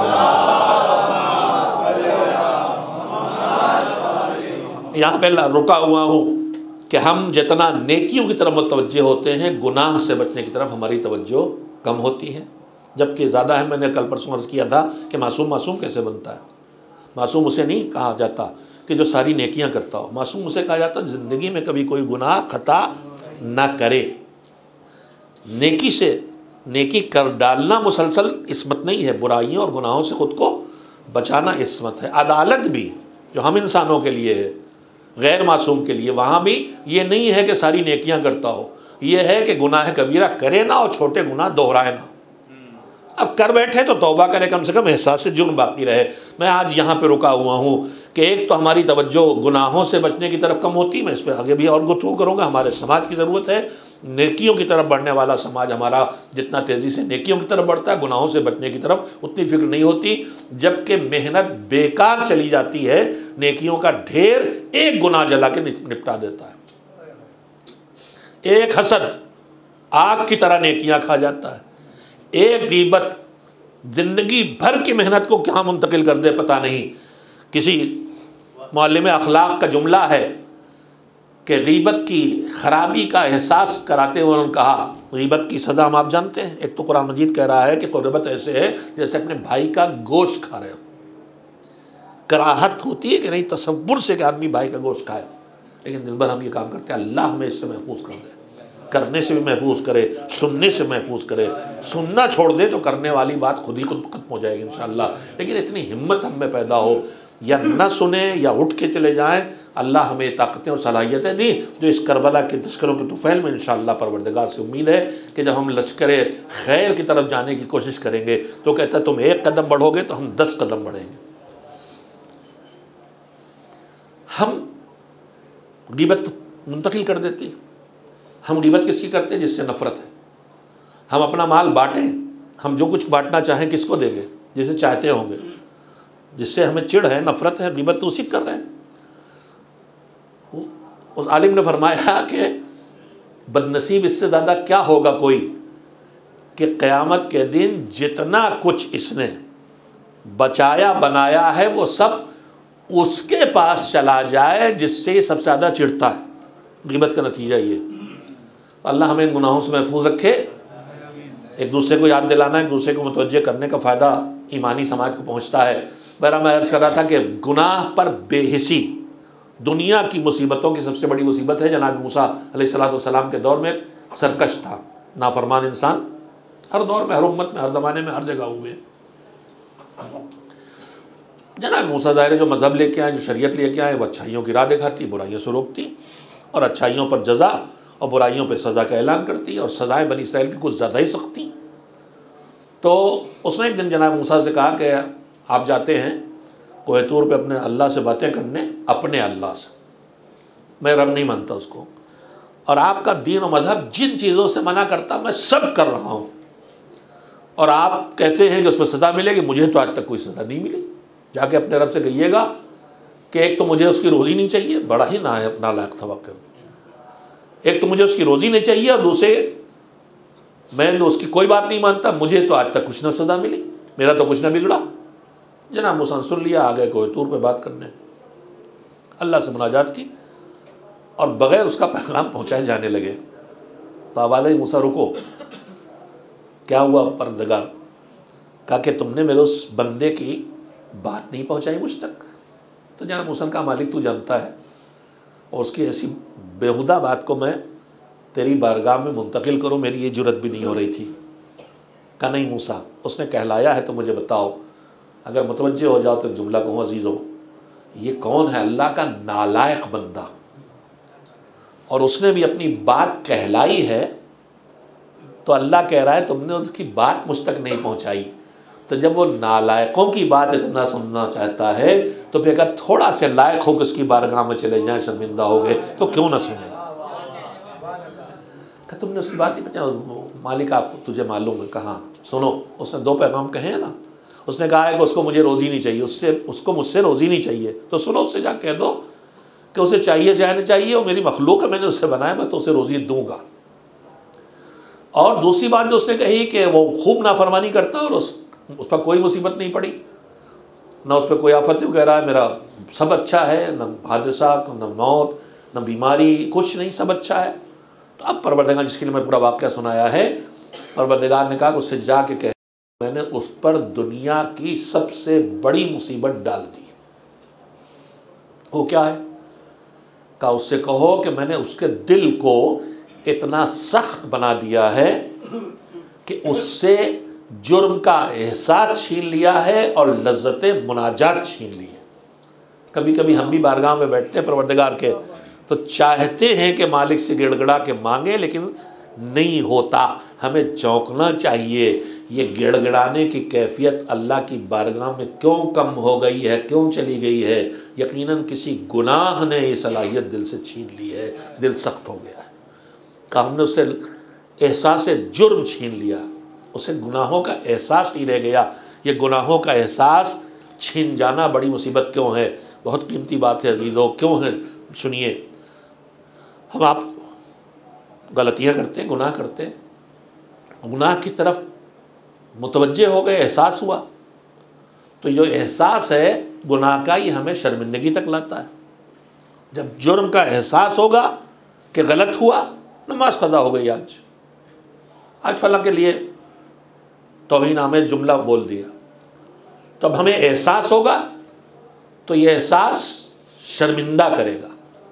یہاں پہ رکا ہوا ہوں کہ ہم جتنا نیکیوں کی طرف متوجہ ہوتے ہیں، گناہ سے بچنے کی طرف ہماری توجہ کم ہوتی ہے. جبکہ زیادہ ہے. میں نے کل پرسوں عرض کیا تھا کہ معصوم معصوم کیسے بنتا ہے. معصوم اسے نہیں کہا جاتا کہ جو ساری نیکیاں کرتا ہو. معصوم اسے کہا جاتا زندگی میں کبھی کوئی گناہ خطا نہ کرے. نیکی سے نیکی کر ڈالنا مسلسل عصمت نہیں ہے، برائیوں اور گناہوں سے خود کو بچانا عصمت ہے. عدالت بھی جو ہم انسانوں کے لیے ہے، غیر معصوم کے لیے، وہاں بھی یہ نہیں ہے کہ ساری نیکیاں کرتا ہو. یہ ہے کہ گناہ کبیرہ کرے نہ اور چھوٹے گناہ دہرائے نہ. اب کر بیٹھے تو توبہ کرے، کم سے کم احساس سے جرم باقی رہے. میں آج یہاں پہ رکا ہوا ہوں کہ ایک تو ہماری توجہ گناہوں سے بچنے کی طرف کم ہوتی. میں اس پہ آگے بھی اور گفتگو کروں گا. ہمارے سماج کی ضرورت ہے. نیکیوں کی طرف بڑھنے والا سماج ہمارا جتنا تیزی سے نیکیوں کی طرف بڑھتا ہے، گناہوں سے بچنے کی طرف اتنی فکر نہیں ہوتی. جبکہ محنت بیکار چلی جاتی ہے، نیکیوں کا ڈھیر ایک گناہ جلا کے نپٹا دیتا ہے. ایک حسد آگ کی طرح نیکیاں کھا جاتا ہے. ایک غیبت زندگی بھر کی محنت کو کہاں منتقل کر دے پتہ نہیں. کسی معلم اخلاق کا جملہ ہے کہ غیبت کی خرابی کا احساس کراتے ہوئے انہوں نے کہا، غیبت کی سزا ہم آپ جانتے ہیں. ایک تو قرآن مجید کہہ رہا ہے کہ غیبت ایسے ہے جیسے اپنے بھائی کا گوشت کھا رہے ہو. کراہت ہوتی ہے کہ نہیں تصور سے کہ آدمی بھائی کا گوشت کھائے، لیکن دن بھر ہم یہ کام کرتے ہیں. اللہ ہمیں اس سے محفوظ کر دے، کرنے سے بھی محفوظ کرے، سننے سے محفوظ کرے. سننا چھوڑ دے تو کرنے والی بات خود ہی خود ختم ہو جائے گی انشاءاللہ. لیکن اتنی ہمت ہم میں پیدا ہو، یا نہ سنیں یا اٹھ کے چلے جائیں. اللہ ہمیں طاقتیں اور صلاحیتیں دی جو اس کربلا کے تذکروں کے طفیل میں انشاءاللہ پروردگار سے امید ہے کہ جب ہم لشکر خیر کی طرف جانے کی کوشش کریں گے تو کہتا ہے تم ایک قدم بڑھو گے تو ہم دس قدم بڑھیں گے. ہم غیبت منتقل کر دیتے ہیں. ہم غیبت کس کی کرتے ہیں؟ جس سے نفرت ہے. ہم اپنا مال بانٹیں، ہم جو کچھ بانٹنا چاہیں کس کو دیں گے؟ جسے چاہتے ہوں گے. جس سے ہمیں چڑ ہے، نفرت ہے، غیبت تو اسی کر رہے ہیں. اس عالم نے فرمایا کہ بدنصیب اس سے زیادہ کیا ہوگا کوئی کہ قیامت کے دن جتنا کچھ اس نے بچایا بنایا ہے وہ سب اس کے پاس چلا جائے جس سے یہ سب سے زیادہ چڑھتا ہے. غیبت کا نتیجہ یہ. اللہ ہمیں ان گناہوں سے محفوظ رکھے. ایک دوسرے کو یاد دلانا، ایک دوسرے کو متوجہ کرنے کا فائدہ ایمانی سماج کو پہنچتا ہے. بہرحال میں عرض کر رہا تھا کہ گناہ پر بے حسی دنیا کی مصیبتوں کی سب سے بڑی مصیبت ہے. جناب موسیٰ علیہ الصلوۃ والسلام کے دور میں ایک سرکش تھا، نافرمان انسان. ہر دور میں، ہر امت میں، ہر زمانے میں، ہر جگہ ہوئے. جناب موسیٰ ظاہر ہے جو مذہب لے کے آئے، جو شریعت لے کے آئے، وہ اچھائیوں کی راہ دکھاتی، برائیوں سے روکتی، اور اچھائیوں پر جزا اور برائیوں پہ سزا کا اعلان کرتی، اور سزائیں بنی اسرائیل کی کچھ زیادہ ہی سخت تھیں. تو اس نے ایک دن جناب موسیٰ سے کہا کہ آپ جاتے ہیں کوہ طور پہ اپنے اللہ سے باتیں کرنے، اپنے اللہ سے. میں رب نہیں مانتا اس کو، اور آپ کا دین و مذہب جن چیزوں سے منع کرتا میں سب کر رہا ہوں، اور آپ کہتے ہیں کہ اس پر سزا ملے گی. مجھے تو آج تک کوئی سزا نہیں ملی. جا کے اپنے رب سے کہیے گا کہ ایک تو مجھے اس کی روزی نہیں چاہیے. بڑا ہی نالائق تھا واقعہ. ایک تو مجھے اس کی روزی نہیں چاہیے، اور دوسرے میں اس کی کوئی بات نہیں مانتا، مجھے تو آج تک کچھ نہ سزا ملی، میرا تو کچھ نہ بگڑا۔ جناب موسیٰ نے سن لیا، آگے کوہ طور پہ بات کرنے، اللہ سے مناجات کی اور بغیر اس کا پیغام پہنچائے جانے لگے۔ تو آواز آئی موسیٰ رکو، کیا ہوا پروردگار؟ کہا کہ تم نے میرے اس بندے کی بات نہیں پہنچائی مجھ تک۔ تو جناب موسیٰ نے کہا مالک تو جانتا ہے، اور اس کی ایسی بیہودہ بات کو میں تیری بارگاہ میں منتقل کروں، میری یہ جرت بھی نہیں ہو رہی تھی۔ کہا نہیں موسیٰ، اس نے کہلایا ہے تو مجھے بتاؤ، اگر متوجہ ہو جاؤ تو ایک جملہ کہوں عزیزو، یہ کون ہے؟ اللہ کا نالائق بندہ، اور اس نے بھی اپنی بات کہلائی ہے، تو اللہ کہہ رہا ہے تم نے اس کی بات مجھ تک نہیں پہنچائی۔ تو جب وہ نالائقوں کی بات اتنا سننا چاہتا ہے تو پھر اگر تھوڑا سے لائق ہو کہ اس کی بارگاہ میں چلے جائیں، شرمندہ ہو گئے، تو کیوں نہ سنے گا؟ کہ تم نے اس کی بات نہیں پہنچائی؟ مالک آپ کو تجھے معلوم ہے؟ کہاں؟ سنو، اس نے دو پیغام کہے ہیں نا، اس نے کہا ہے کہ اس کو مجھے روزی نہیں چاہیے، اس سے اس کو مجھ سے روزی نہیں چاہیے، تو سنو اس سے جا کہہ دو کہ اسے چاہیے چاہے نہیں چاہیے، وہ میری مخلوق ہے، میں نے اسے بنایا، میں تو اسے روزی دوں گا۔ اور دوسری بات جو اس نے کہی کہ وہ خوب نافرمانی کرتا اور اس اس پر کوئی مصیبت نہیں پڑی، نہ اس پہ کوئی آفت، کہہ رہا ہے میرا سب اچھا ہے، نہ حادثہ، نہ موت، نہ بیماری، کچھ نہیں، سب اچھا ہے۔ تو اب پروردگار، جس کے لیے میں پورا واقعہ سنایا ہے، پروردگار نے کہا کہ اس سے جا کے کہہ میں نے اس پر دنیا کی سب سے بڑی مصیبت ڈال دی۔ وہ کیا ہے؟ کہا اس سے کہو کہ میں نے اس کے دل کو اتنا سخت بنا دیا ہے کہ اس سے جرم کا احساس چھین لیا ہے اور لذت مناجات چھین لی ہے۔ کبھی کبھی ہم بھی بارگاہ میں بیٹھتے ہیں پروردگار کے، تو چاہتے ہیں کہ مالک سے گڑ گڑا کے مانگیں، لیکن نہیں ہوتا۔ ہمیں چونکنا چاہیے، یہ گڑ گڑانے کی کیفیت اللہ کی بارگاہ میں کیوں کم ہو گئی ہے، کیوں چلی گئی ہے؟ یقیناً کسی گناہ نے یہ صلاحیت دل سے چھین لی ہے، دل سخت ہو گیا ہے۔ کہ ہم نے اسے احساس جرم چھین لیا، اسے گناہوں کا احساس نہیں رہ گیا۔ یہ گناہوں کا احساس چھین جانا بڑی مصیبت کیوں ہے؟ بہت قیمتی بات ہے عزیزو، کیوں ہے؟ سنیے، ہم آپ غلطیاں کرتے ہیں، گناہ کرتے ہیں، گناہ کی طرف متوجہ ہو گئے، احساس ہوا، تو یہ احساس ہے گناہ کا، یہ ہمیں شرمندگی تک لاتا ہے۔ جب جرم کا احساس ہوگا کہ غلط ہوا، نماز قضا ہو گئی، آج آج فلاں کے لیے توہین آمیز جملہ بول دیا، تو اب ہمیں احساس ہوگا تو یہ احساس شرمندہ کرے گا،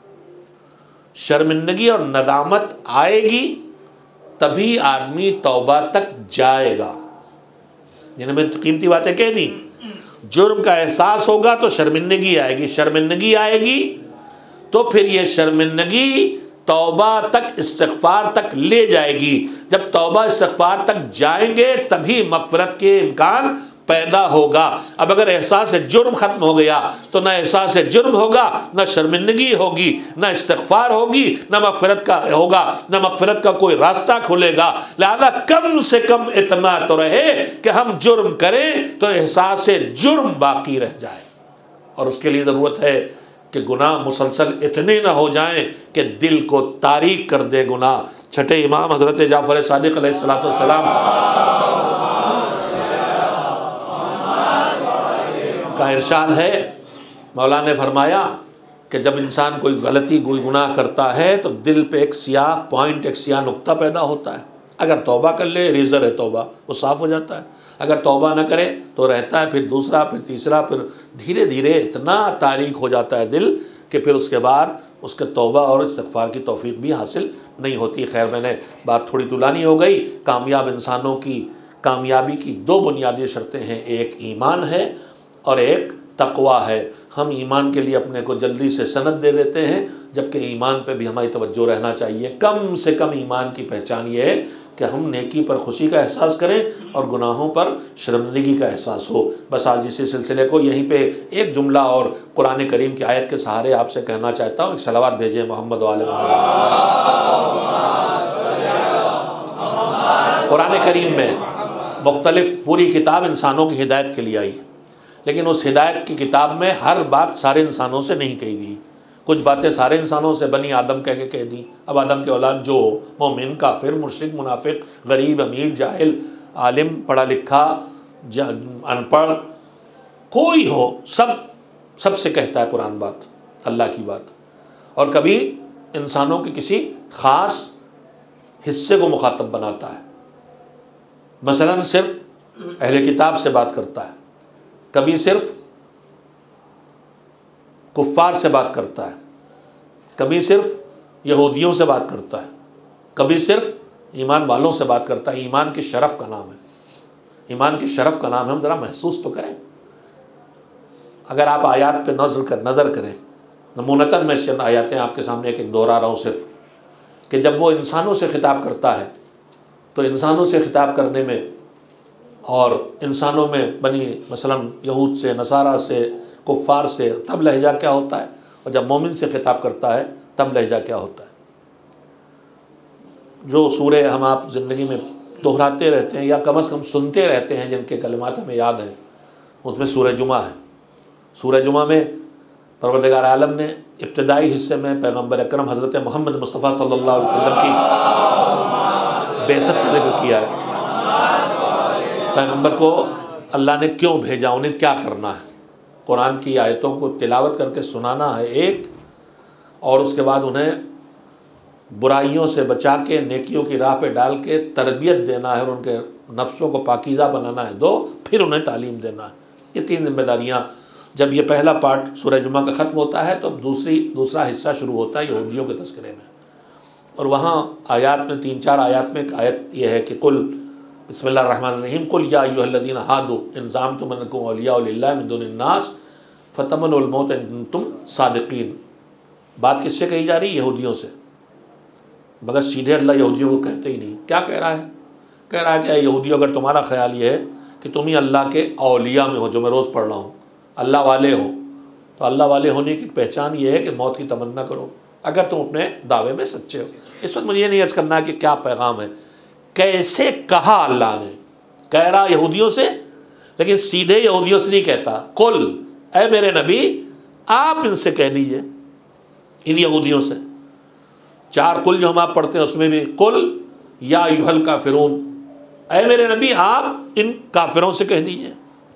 شرمندگی اور ندامت آئے گی، تبھی آدمی توبہ تک جائے گا۔ جنہیں میں قیمتی باتیں کہہ دی، جرم کا احساس ہوگا تو شرمندگی آئے گی، شرمندگی آئے گی تو پھر یہ شرمندگی توبہ تک، استغفار تک لے جائے گی۔ جب توبہ استغفار تک جائیں گے تبھی مغفرت کے امکان پیدا ہوگا۔ اب اگر احساس جرم ختم ہو گیا تو نہ احساس جرم ہوگا، نہ شرمندگی ہوگی، نہ استغفار ہوگی، نہ مغفرت کا ہوگا، نہ مغفرت کا کوئی راستہ کھلے گا۔ لہذا کم سے کم اتنا تو رہے کہ ہم جرم کریں تو احساس جرم باقی رہ جائے، اور اس کے لیے ضرورت ہے کہ گناہ مسلسل اتنے نہ ہو جائیں کہ دل کو تاریک کر دے گناہ۔ چھٹے امام حضرت جعفر صادق علیہ الصلوۃ والسلام کا ارشاد ہے، مولا نے فرمایا کہ جب انسان کوئی غلطی، کوئی گناہ کرتا ہے تو دل پہ ایک سیاہ پوائنٹ، ایک سیاہ نقطہ پیدا ہوتا ہے۔ اگر توبہ کر لے، ریزر ہے توبہ، وہ صاف ہو جاتا ہے۔ اگر توبہ نہ کرے تو رہتا ہے، پھر دوسرا، پھر تیسرا، پھر دھیرے دھیرے اتنا تاریک ہو جاتا ہے دل کہ پھر اس کے بعد اس کے توبہ اور استغفار کی توفیق بھی حاصل نہیں ہوتی۔ خیر، میں نے بات تھوڑی طولانی ہو گئی۔ کامیاب انسانوں کی کامیابی کی دو بنیادی شرطیں ہیں، ایک ایمان ہے اور ایک تقویٰ ہے۔ ہم ایمان کے لیے اپنے کو جلدی سے سند دے دیتے ہیں، جبکہ ایمان پہ بھی ہماری توجہ رہنا چاہیے۔ کم سے کم ایمان کی پہچان یہ ہے کہ ہم نیکی پر خوشی کا احساس کریں اور گناہوں پر شرمندگی کا احساس ہو۔ بس آج اسی سلسلے کو یہیں پہ ایک جملہ اور قرآن کریم کی آیت کے سہارے آپ سے کہنا چاہتا ہوں۔ ایک صلوات بھیجیں محمد و آل محمد۔ قرآن کریم میں مختلف پوری کتاب انسانوں کی ہدایت کے لیے آئی، لیکن اس ہدایت کی کتاب میں ہر بات سارے انسانوں سے نہیں کہی گئی۔ کچھ باتیں سارے انسانوں سے بنی آدم کہہ کے کہہ دی. اب آدم کے اولاد جو ہو، مومن، کافر، مشرک، منافق، غریب، امیر، جاہل، عالم، پڑھا لکھا، ان پڑھ، کوئی ہو، سب سب سے کہتا ہے قرآن بات، اللہ کی بات. اور کبھی انسانوں کے کسی خاص حصے کو مخاطب بناتا ہے. مثلا صرف اہل کتاب سے بات کرتا ہے، کبھی صرف کفار سے بات کرتا ہے، کبھی صرف یہودیوں سے بات کرتا ہے، کبھی صرف ایمان والوں سے بات کرتا ہے. ایمان کی شرف کا نام ہے، ایمان کی شرف کا نام ہے. ہم ذرا محسوس تو کریں. اگر آپ آیات پہ نظر کر نظر کریں، نمونتاً میں چند آیاتیں آپ کے سامنے ایک ایک دہرا رہا ہوں صرف، کہ جب وہ انسانوں سے خطاب کرتا ہے تو انسانوں سے خطاب کرنے میں اور انسانوں میں بنی مثلا یہود سے، نصارہ سے، کفار سے تب لہجہ کیا ہوتا ہے، اور جب مومن سے خطاب کرتا ہے تب لہجہ کیا ہوتا ہے. جو سورے ہم آپ زندگی میں دہراتے رہتے ہیں یا کم از کم سنتے رہتے ہیں، جن کے کلمات ہمیں یاد ہیں، اس میں سورہ جمعہ ہے. سورہ جمعہ میں پروردگار عالم نے ابتدائی حصے میں پیغمبر اکرم حضرت محمد مصطفیٰ صلی اللہ علیہ وسلم کی بعثت کا ذکر کیا ہے. پیغمبر کو اللہ نے کیوں بھیجا، انہیں کیا کرنا ہے. قرآن کی آیتوں کو تلاوت کر کے سنانا ہے ایک، اور اس کے بعد انہیں برائیوں سے بچا کے نیکیوں کی راہ پہ ڈال کے تربیت دینا ہے اور ان کے نفسوں کو پاکیزہ بنانا ہے دو، پھر انہیں تعلیم دینا ہے. یہ تین ذمہ داریاں. جب یہ پہلا پارٹ سورہ جمعہ کا ختم ہوتا ہے تو دوسری دوسرا حصہ شروع ہوتا ہے یہودیوں کے تذکرے میں. اور وہاں آیات میں تین چار آیات میں ایک آیت یہ ہے کہ قل بسم اللہ الرحمن الرحیم قل یا ایھا الذین ھادوا ان زعمتم انکم اولیاء للہ من دون الناس فتمنوا الموت ان کنتم صادقین. بات کس سے کہی جا رہی ہے؟ یہودیوں سے. مگر سیدھے اللہ یہودیوں کو کہتے ہی نہیں. کیا کہہ رہا ہے؟ کہہ رہا ہے کہ اے یہودیوں، اگر تمہارا خیال یہ ہے کہ تم ہی اللہ کے اولیاء میں ہو، جو میں روز پڑھ رہا ہوں، اللہ والے ہو، تو اللہ والے ہونے کی پہچان یہ ہے کہ موت کی تمنا کرو اگر تم اپنے دعوے میں سچے ہو. اس وقت مجھے یہ نہیں عرض کرنا کہ کیا پیغام ہے، کیسے کہا اللہ نے. کہہ رہا یہودیوں سے، لیکن سیدھے یہودیوں سے نہیں کہتا. قل، اے میرے نبی آپ ان سے کہہ دیجئے، ان یہودیوں سے. چار قل جو ہم آپ پڑھتے ہیں اس میں بھی قل یا ایھا الکافرون، اے میرے نبی آپ ان کافروں سے کہہ دیجئے.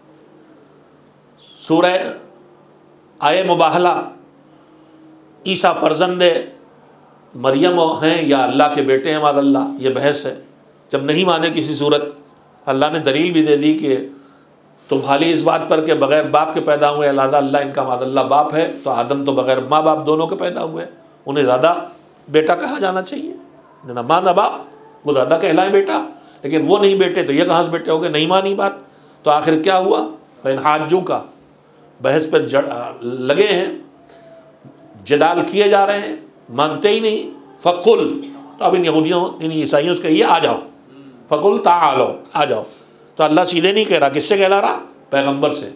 سورہ آئے مباہلہ عیسیٰ فرزند مریم ہیں یا اللہ کے بیٹے ہیں معاذ اللہ، یہ بحث ہے. جب نہیں مانے کسی صورت، اللہ نے دلیل بھی دے دی کہ تم خالی اس بات پر کہ بغیر باپ کے پیدا ہوئے لہٰذا اللہ ان کا معاذ اللہ باپ ہے، تو آدم تو بغیر ماں باپ دونوں کے پیدا ہوئے، انہیں زیادہ بیٹا کہا جانا چاہیے. نہ ماں نہ باپ، وہ زیادہ کہلائیں بیٹا، لیکن وہ نہیں بیٹے تو یہ کہاں سے بیٹے ہو گئے؟ نہیں مانی بات. تو آخر کیا ہوا؟ فَإِنْ حَاجُّوكَ کا بحث پہ لگے ہیں، جدال کیے جا رہے ہیں، مانتے ہی نہیں. فقل، تو اب ان یہودیوں ان عیسائیوں سے کہیے آ جاؤ. فقل تعالوا، آ جاؤ. تو اللہ سیدھے نہیں کہہ رہا، کس سے کہلا رہا؟ پیغمبر سے.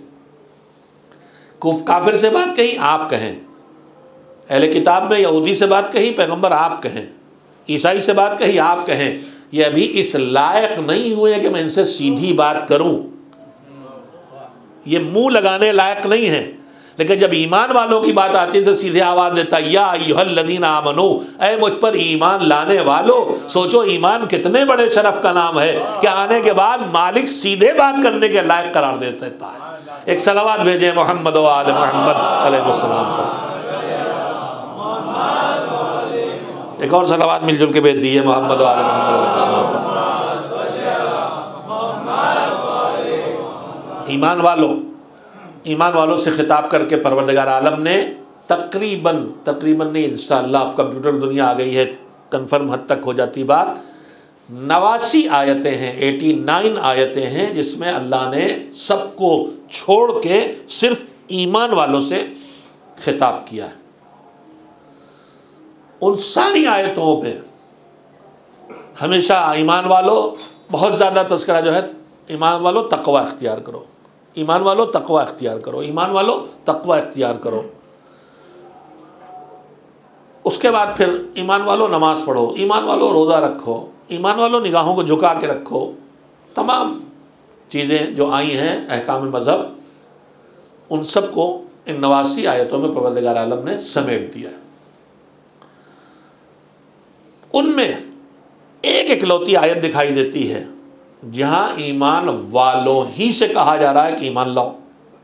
کافر سے بات کہی، آپ کہیں. اہل کتاب میں یہودی سے بات کہی، پیغمبر آپ کہیں. عیسائی سے بات کہی، آپ کہیں. یہ ابھی اس لائق نہیں ہوئے کہ میں ان سے سیدھی بات کروں، یہ منہ لگانے لائق نہیں ہے. لیکن جب ایمان والوں کی بات آتی ہے تو سیدھے آواز دیتا یا ایھا الذین آمنوا، اے مجھ پر ایمان لانے والو. سوچو ایمان کتنے بڑے شرف کا نام ہے کہ آنے کے بعد مالک سیدھے بات کرنے کے لائق قرار دیتا ہے. ایک صلوات بھیجیں محمد و آل محمد علیہ السلام پر. ایک اور صلوات مل جل کے بھیج دیئے محمد و آل محمد علیہ السلام پر. ایمان والوں ایمان والوں سے خطاب کر کے پروردگار عالم نے تقریباً تقریباً نہیں، انشاءاللہ اب کمپیوٹر دنیا آ گئی ہے، کنفرم حد تک ہو جاتی بات، نواسی آیتیں ہیں، ایٹی نائن آیتیں ہیں جس میں اللہ نے سب کو چھوڑ کے صرف ایمان والوں سے خطاب کیا ہے. ان ساری آیتوں پہ ہمیشہ ایمان والوں بہت زیادہ تذکرہ جو ہے، ایمان والوں تقوی اختیار کرو، ایمان والوں تقوی اختیار کرو، ایمان والوں تقوی اختیار کرو. اس کے بعد پھر ایمان والوں نماز پڑھو، ایمان والوں روزہ رکھو، ایمان والوں نگاہوں کو جھکا کے رکھو. تمام چیزیں جو آئی ہیں احکام مذہب، ان سب کو ان نواسی آیتوں میں پروردگار عالم نے سمیٹ دیا ہے۔ ان میں ایک اکلوتی آیت دکھائی دیتی ہے جہاں ایمان والوں ہی سے کہا جا رہا ہے کہ ایمان لاؤ۔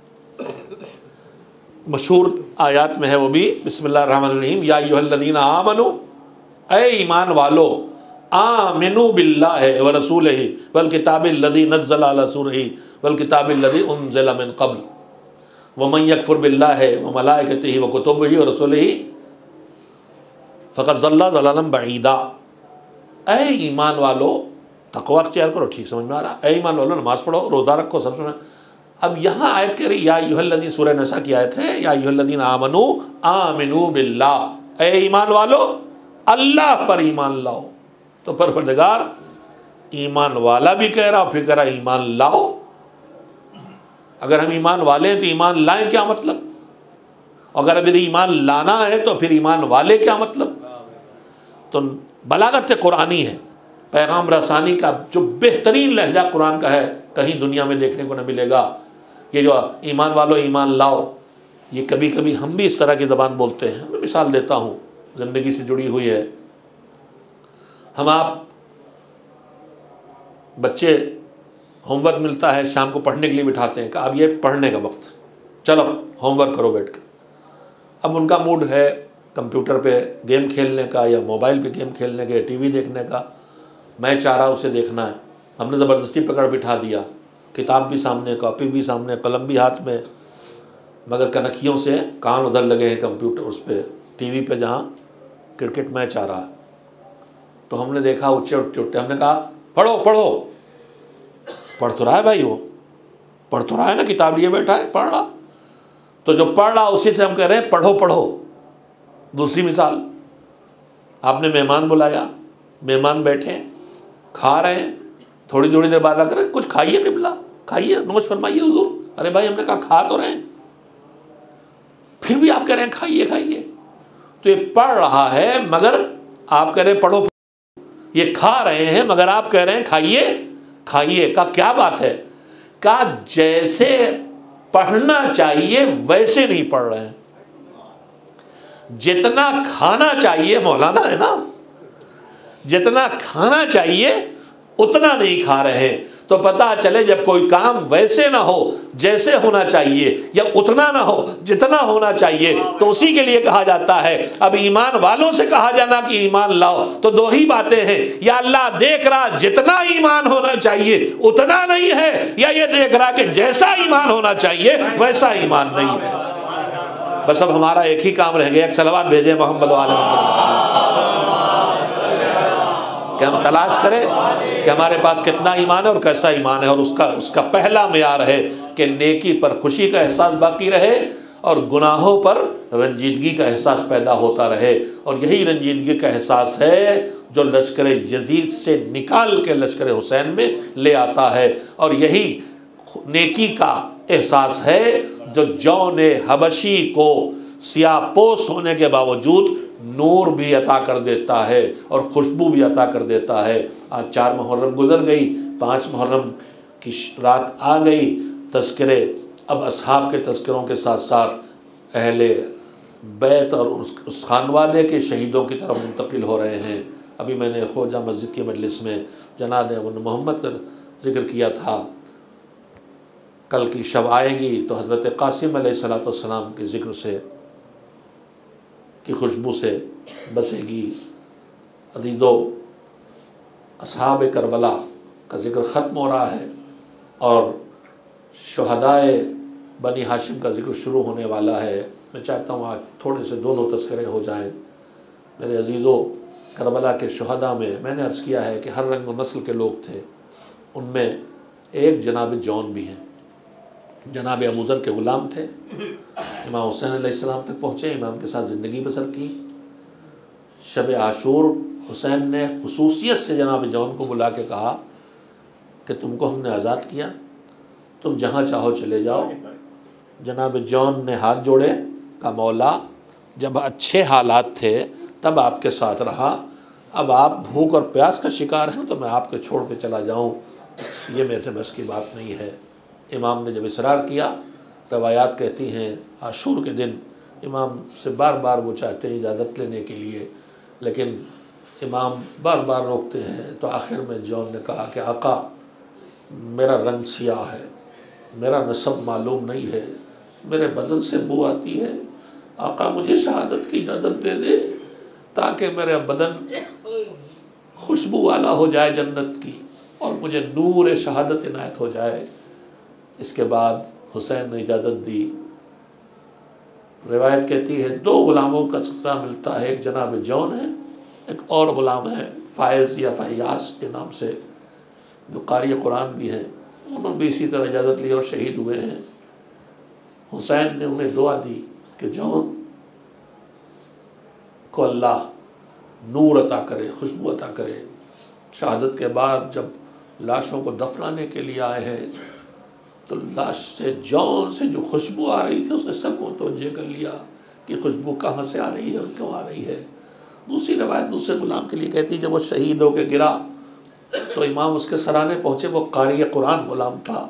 مشہور آیات میں ہے وہ بھی، بسم اللہ الرحمن الرحیم، یا ایھا الذین آمنوا، اے ایمان والو، آمنوا باللہ ورسولہ والکتاب الذی نزل علی رسولہ والکتاب الذی انزل من قبل ومن یکفر باللہ وملائکتہ وکتبہ ورسلہ فقد ضل ضلالا بعیدا۔ اے ایمان والو، تقوی اختیار کرو، ٹھیک سمجھ میں آ رہا، اے ایمان والو نماز پڑھو، روزہ رکھو، سب سمجھ۔ اب یہاں آیت کہہ رہی یا ایھا الذین، سورہ نساء کی آیت ہے، یا ایھا الذین آمنوا آمنوا باللہ، اے ایمان والو اللہ پر ایمان لاؤ۔ تو پروردگار ایمان والا بھی کہہ رہا، پھر کہہ رہا ایمان لاؤ۔ اگر ہم ایمان والے ہیں تو ایمان لائیں کیا مطلب؟ اگر ابھی ایمان لانا ہے تو پھر ایمان والے کیا مطلب؟ تو بلاغت قرآنی ہے، پیغام رسانی کا جو بہترین لہجہ قرآن کا ہے کہیں دنیا میں دیکھنے کو نہ ملے گا۔ یہ جو ایمان والو ایمان لاؤ، یہ کبھی کبھی ہم بھی اس طرح کی زبان بولتے ہیں۔ میں مثال دیتا ہوں، زندگی سے جڑی ہوئی ہے۔ ہم آپ بچے ہوم ورک ملتا ہے، شام کو پڑھنے کے لیے بٹھاتے ہیں کہ اب یہ پڑھنے کا وقت ہے، چلو ہوم ورک کرو بیٹھ کر۔ اب ان کا موڈ ہے کمپیوٹر پہ گیم کھیلنے کا، یا موبائل پہ گیم کھیلنے کا، یا ٹی وی دیکھنے کا۔ میں چاہ رہا اسے دیکھنا ہے، ہم نے زبردستی پکڑ بٹھا دیا، کتاب بھی سامنے، کاپی بھی سامنے، قلم بھی ہاتھ میں، مگر کنکھیوں سے کان ادھر لگے ہیں کمپیوٹر اس پہ، ٹی وی پہ جہاں کرکٹ میچ آ رہا ہے۔ تو ہم نے دیکھا اچھے اٹھتے اٹھتے، ہم نے کہا پڑھو پڑھو۔ پڑھ تو رہا ہے بھائی، وہ پڑھ تو رہا ہے نا، کتاب لیے بیٹھا ہے، پڑھ رہا۔ تو جو پڑھ رہا اسی سے ہم کہہ رہے ہیں پڑھو پڑھو۔ دوسری مثال، آپ نے مہمان بلایا، مہمان بیٹھے کھا رہے ہیں، تھوڑی تھوڑی دیر بعد آ کر کچھ کھائیے قبلہ، کھائیے، نوش فرمائیے حضور۔ ارے بھائی ہم نے کہا کھا تو رہے ہیں، پھر بھی آپ کہہ رہے ہیں کھائیے کھائیے۔ تو یہ پڑھ رہا ہے مگر آپ کہہ رہے ہیں پڑھو، یہ کھا رہے ہیں مگر آپ کہہ رہے ہیں کھائیے کھائیے۔ کا کیا بات ہے؟ کا جیسے پڑھنا چاہیے ویسے نہیں پڑھ رہے ہیں، جتنا کھانا چاہیے، مولانا ہے نا، جتنا کھانا چاہیے اتنا نہیں کھا رہے ہیں۔ تو پتہ چلے جب کوئی کام ویسے نہ ہو جیسے ہونا چاہیے، یا اتنا نہ ہو جتنا ہونا چاہیے، تو اسی کے لیے کہا جاتا ہے۔ اب ایمان والوں سے کہا جانا کہ ایمان لاؤ، تو دو ہی باتیں ہیں، یا اللہ دیکھ رہا جتنا ایمان ہونا چاہیے اتنا نہیں ہے، یا یہ دیکھ رہا کہ جیسا ایمان ہونا چاہیے ویسا ایمان نہیں ہے۔ بس اب ہمارا ایک ہی کام رہ گیا، ایک صلوات بھیجیں محمد وآل محمد، کہ ہم تلاش کریں کہ ہمارے پاس کتنا ایمان ہے اور کیسا ایمان ہے، اور اس کا اس کا پہلا معیار ہے کہ نیکی پر خوشی کا احساس باقی رہے اور گناہوں پر رنجیدگی کا احساس پیدا ہوتا رہے۔ اور یہی رنجیدگی کا احساس ہے جو لشکر یزید سے نکال کے لشکر حسین میں لے آتا ہے، اور یہی نیکی کا احساس ہے جو جون حبشی کو سیاہ پوش ہونے کے باوجود نور بھی عطا کر دیتا ہے اور خوشبو بھی عطا کر دیتا ہے۔ آج چار محرم گزر گئی، پانچ محرم کی رات آ گئی، تذکرے اب اصحاب کے تذکروں کے ساتھ ساتھ اہل بیت اور اس خانوادے کے شہیدوں کی طرف منتقل ہو رہے ہیں۔ ابھی میں نے خوجہ مسجد کی مجلس میں جناب ابن محمد کا ذکر کیا تھا، کل کی شب آئے گی تو حضرت قاسم علیہ الصلوۃ والسلام کے ذکر سے کی خوشبو سے بسے گی۔ عزیزو، اصحاب کربلا کا ذکر ختم ہو رہا ہے اور شہدائے بنی ہاشم کا ذکر شروع ہونے والا ہے۔ میں چاہتا ہوں آج تھوڑے سے دونوں تذکرے ہو جائیں۔ میرے عزیزو، کربلا کے شہداء میں میں نے عرض کیا ہے کہ ہر رنگ و نسل کے لوگ تھے، ان میں ایک جناب جون بھی ہیں۔ جناب ابو ذر کے غلام تھے، امام حسین علیہ السلام تک پہنچے، امام کے ساتھ زندگی بسر کی۔ شب عاشور حسین نے خصوصیت سے جناب جون کو بلا کے کہا کہ تم کو ہم نے آزاد کیا، تم جہاں چاہو چلے جاؤ۔ جناب جون نے ہاتھ جوڑے، کہا مولا جب اچھے حالات تھے تب آپ کے ساتھ رہا، اب آپ بھوک اور پیاس کا شکار ہیں تو میں آپ کے چھوڑ کے چلا جاؤں، یہ میرے سے بس کی بات نہیں ہے۔ امام نے جب اصرار کیا روایات کہتی ہیں عاشور کے دن امام سے بار بار وہ چاہتے ہیں اجازت لینے کے لیے، لیکن امام بار بار روکتے ہیں، تو آخر میں جون نے کہا کہ آقا میرا رنگ سیاہ ہے، میرا نسب معلوم نہیں ہے، میرے بدن سے بو آتی ہے، آقا مجھے شہادت کی اجازت دے دے تاکہ میرا بدن خوشبو والا ہو جائے جنت کی اور مجھے نور شہادت عنایت ہو جائے۔ اس کے بعد حسین نے اجازت دی۔ روایت کہتی ہے دو غلاموں کا قصہ ملتا ہے، ایک جناب جون ہے، ایک اور غلام ہے فائز یا فیاض کے نام سے، جو قاری قرآن بھی ہیں، انہوں نے بھی اسی طرح اجازت لی اور شہید ہوئے ہیں۔ حسین نے انہیں دعا دی کہ جون کو اللہ نور عطا کرے، خوشبو عطا کرے۔ شہادت کے بعد جب لاشوں کو دفنانے کے لیے آئے ہیں تو لاش سے جون سے جو خوشبو آ رہی تھی اس نے سب کو توجہ کر لیا کہ خوشبو کہاں سے آ رہی ہے اور کیوں آ رہی ہے۔ دوسری روایت دوسرے غلام کے لیے کہتی ہے جب وہ شہید ہو کے گرا تو امام اس کے سرانے پہنچے، وہ قاری قرآن غلام تھا۔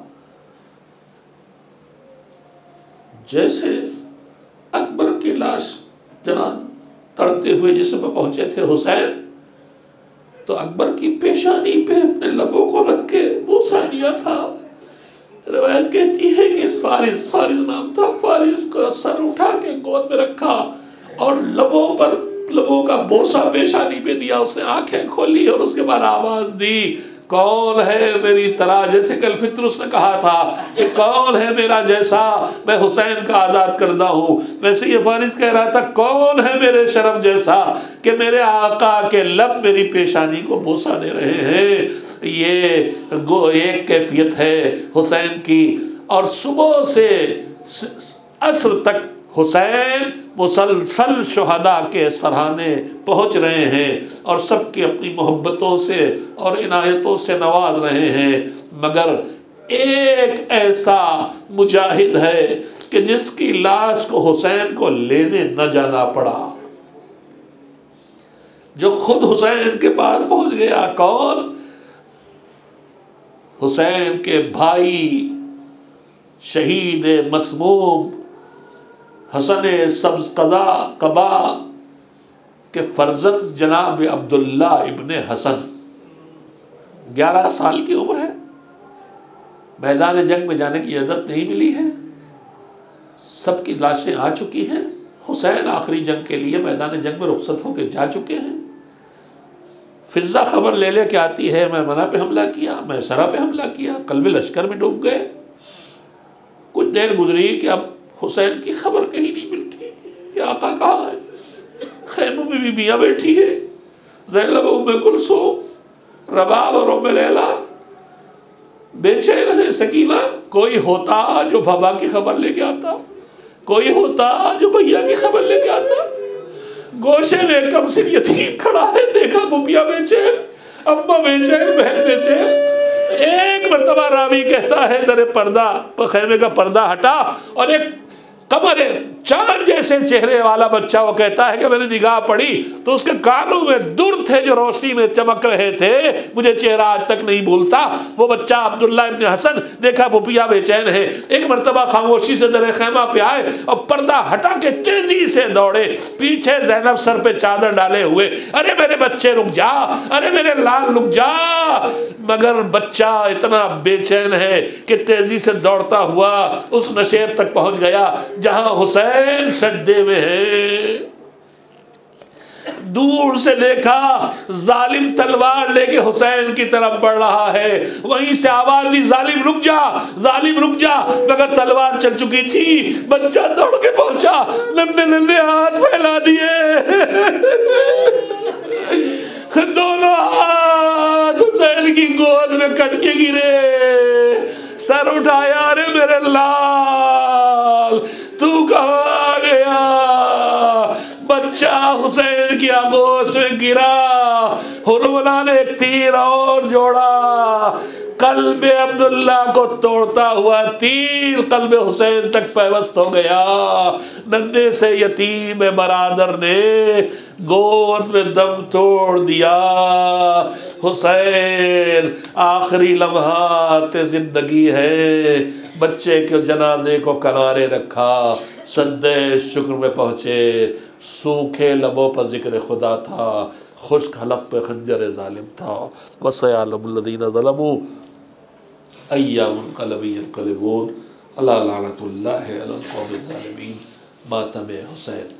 جیسے اکبر کی لاش جنان تڑپتے ہوئے جسم پہ پہنچے تھے حسین، تو اکبر کی پیشانی پہ اپنے لبوں کو رکھ کے بوسہ دیا تھا۔ روایت کہتی ہے کہ اس فارس فارس نام تھا، فارس کا سر اٹھا کے گود میں رکھا اور لبوں پر لبوں کا بوسہ پیشانی پہ دیا۔ اس نے آنکھیں کھولی اور اس کے بعد آواز دی کون ہے میری طرح، جیسے کل فطر اس نے کہا تھا کہ کون ہے میرا جیسا، میں حسین کا آزاد کردہ ہوں، ویسے یہ فارس کہہ رہا تھا کون ہے میرے شرف جیسا کہ میرے آقا کے لب میری پیشانی کو بوسہ دے رہے ہیں۔ یہ گو ایک کیفیت ہے حسین کی۔ اور صبح سے عصر تک حسین مسلسل شہداء کے سرہانے پہنچ رہے ہیں اور سب کی اپنی محبتوں سے اور عنایتوں سے نواز رہے ہیں، مگر ایک ایسا مجاہد ہے کہ جس کی لاش کو حسین کو لینے نہ جانا پڑا، جو خود حسین کے پاس پہنچ گیا۔ کون؟ حسین کے بھائی شہید مسموم حسن سبز قضا قبا کے فرزند جناب عبداللہ ابن حسن، گیارہ سال کی عمر ہے، میدان جنگ میں جانے کی اجازت نہیں ملی ہے، سب کی لاشیں آ چکی ہیں، حسین آخری جنگ کے لیے میدان جنگ میں رخصت ہو کے جا چکے ہیں۔ فضا خبر لے لے کے آتی ہے میں منع پہ حملہ کیا، میں سرا پہ حملہ کیا، قلب لشکر میں ڈوب گئے۔ کچھ دیر گزری کہ اب حسین کی خبر کہیں نہیں ملتی کہ آقا کہاں ہے۔ خیموں میں بھی بیاں بیٹھی ہے، زینب ام کلثوم، رباب اور ام لیلا بے چین ہے، سکینہ۔ کوئی ہوتا جو بابا کی خبر لے کے آتا، کوئی ہوتا جو بھیا کی خبر لے کے آتا۔ گوشے میں کم سن یتیم کھڑا ہے، دیکھا بھوپیا بے چین، ابا بے چین، بہن بے چین۔ ایک مرتبہ راوی کہتا ہے در پردہ خیمے کا پردہ ہٹا اور ایک قمر چاند جیسے چہرے والا بچہ، وہ کہتا ہے کہ میں نے نگاہ پڑی تو اس کے کانوں میں در تھے جو روشنی میں چمک رہے تھے، مجھے چہرہ آج تک نہیں بھولتا۔ وہ بچہ عبداللہ ابن حسن، دیکھا بھوپیا بے چین ہے۔ ایک مرتبہ خاموشی سے در خیمہ پہ آئے اور پردہ ہٹا کے تیزی سے دوڑے، پیچھے زینب سر پہ چادر ڈالے ہوئے، ارے میرے بچے رک جا، ارے میرے لال رک جا۔ مگر بچہ اتنا بے چین ہے کہ تیزی سے دوڑتا ہوا اس نشیب تک پہنچ گیا جہاں حسین سجدے میں ہے۔ دور سے دیکھا ظالم تلوار لے کے حسین کی طرف بڑھ رہا ہے، وہیں سے آواز دی ظالم رک جا، ظالم رک جا، مگر تلوار چل چکی تھی۔ بچہ دوڑ کے پہنچا، نندے نندے ہاتھ پھیلا دیے، دونوں ہاتھ حسین کی گود میں کٹ کے گرے، سر اٹھایا، ارے میرے لال تو کہاں آ گیا؟ بچہ حسین کی آغوش میں گرا، حرملا نے ایک تیر اور جوڑا، قلب عبداللہ کو توڑتا ہوا تیر قلب حسین تک پیوست ہو گیا۔ ننھے سے یتیم برادر نے گود میں دم توڑ دیا۔ حسین آخری لمحات زندگی ہے بچے کے جنازے کو کنارے رکھا، سجدے شکر میں پہنچے، سوکھے لبوں پر ذکر خدا تھا، خشک حلق پہ خنجر ظالم تھا۔ وَسَيَعْلَمُ الَّذِينَ ظَلَمُوا أَيَّ مُنقَلَبٍ يَنقَلِبُونَ۔ اللہ لعنت اللہ علی القوم الظالمین۔ ماتم حسین۔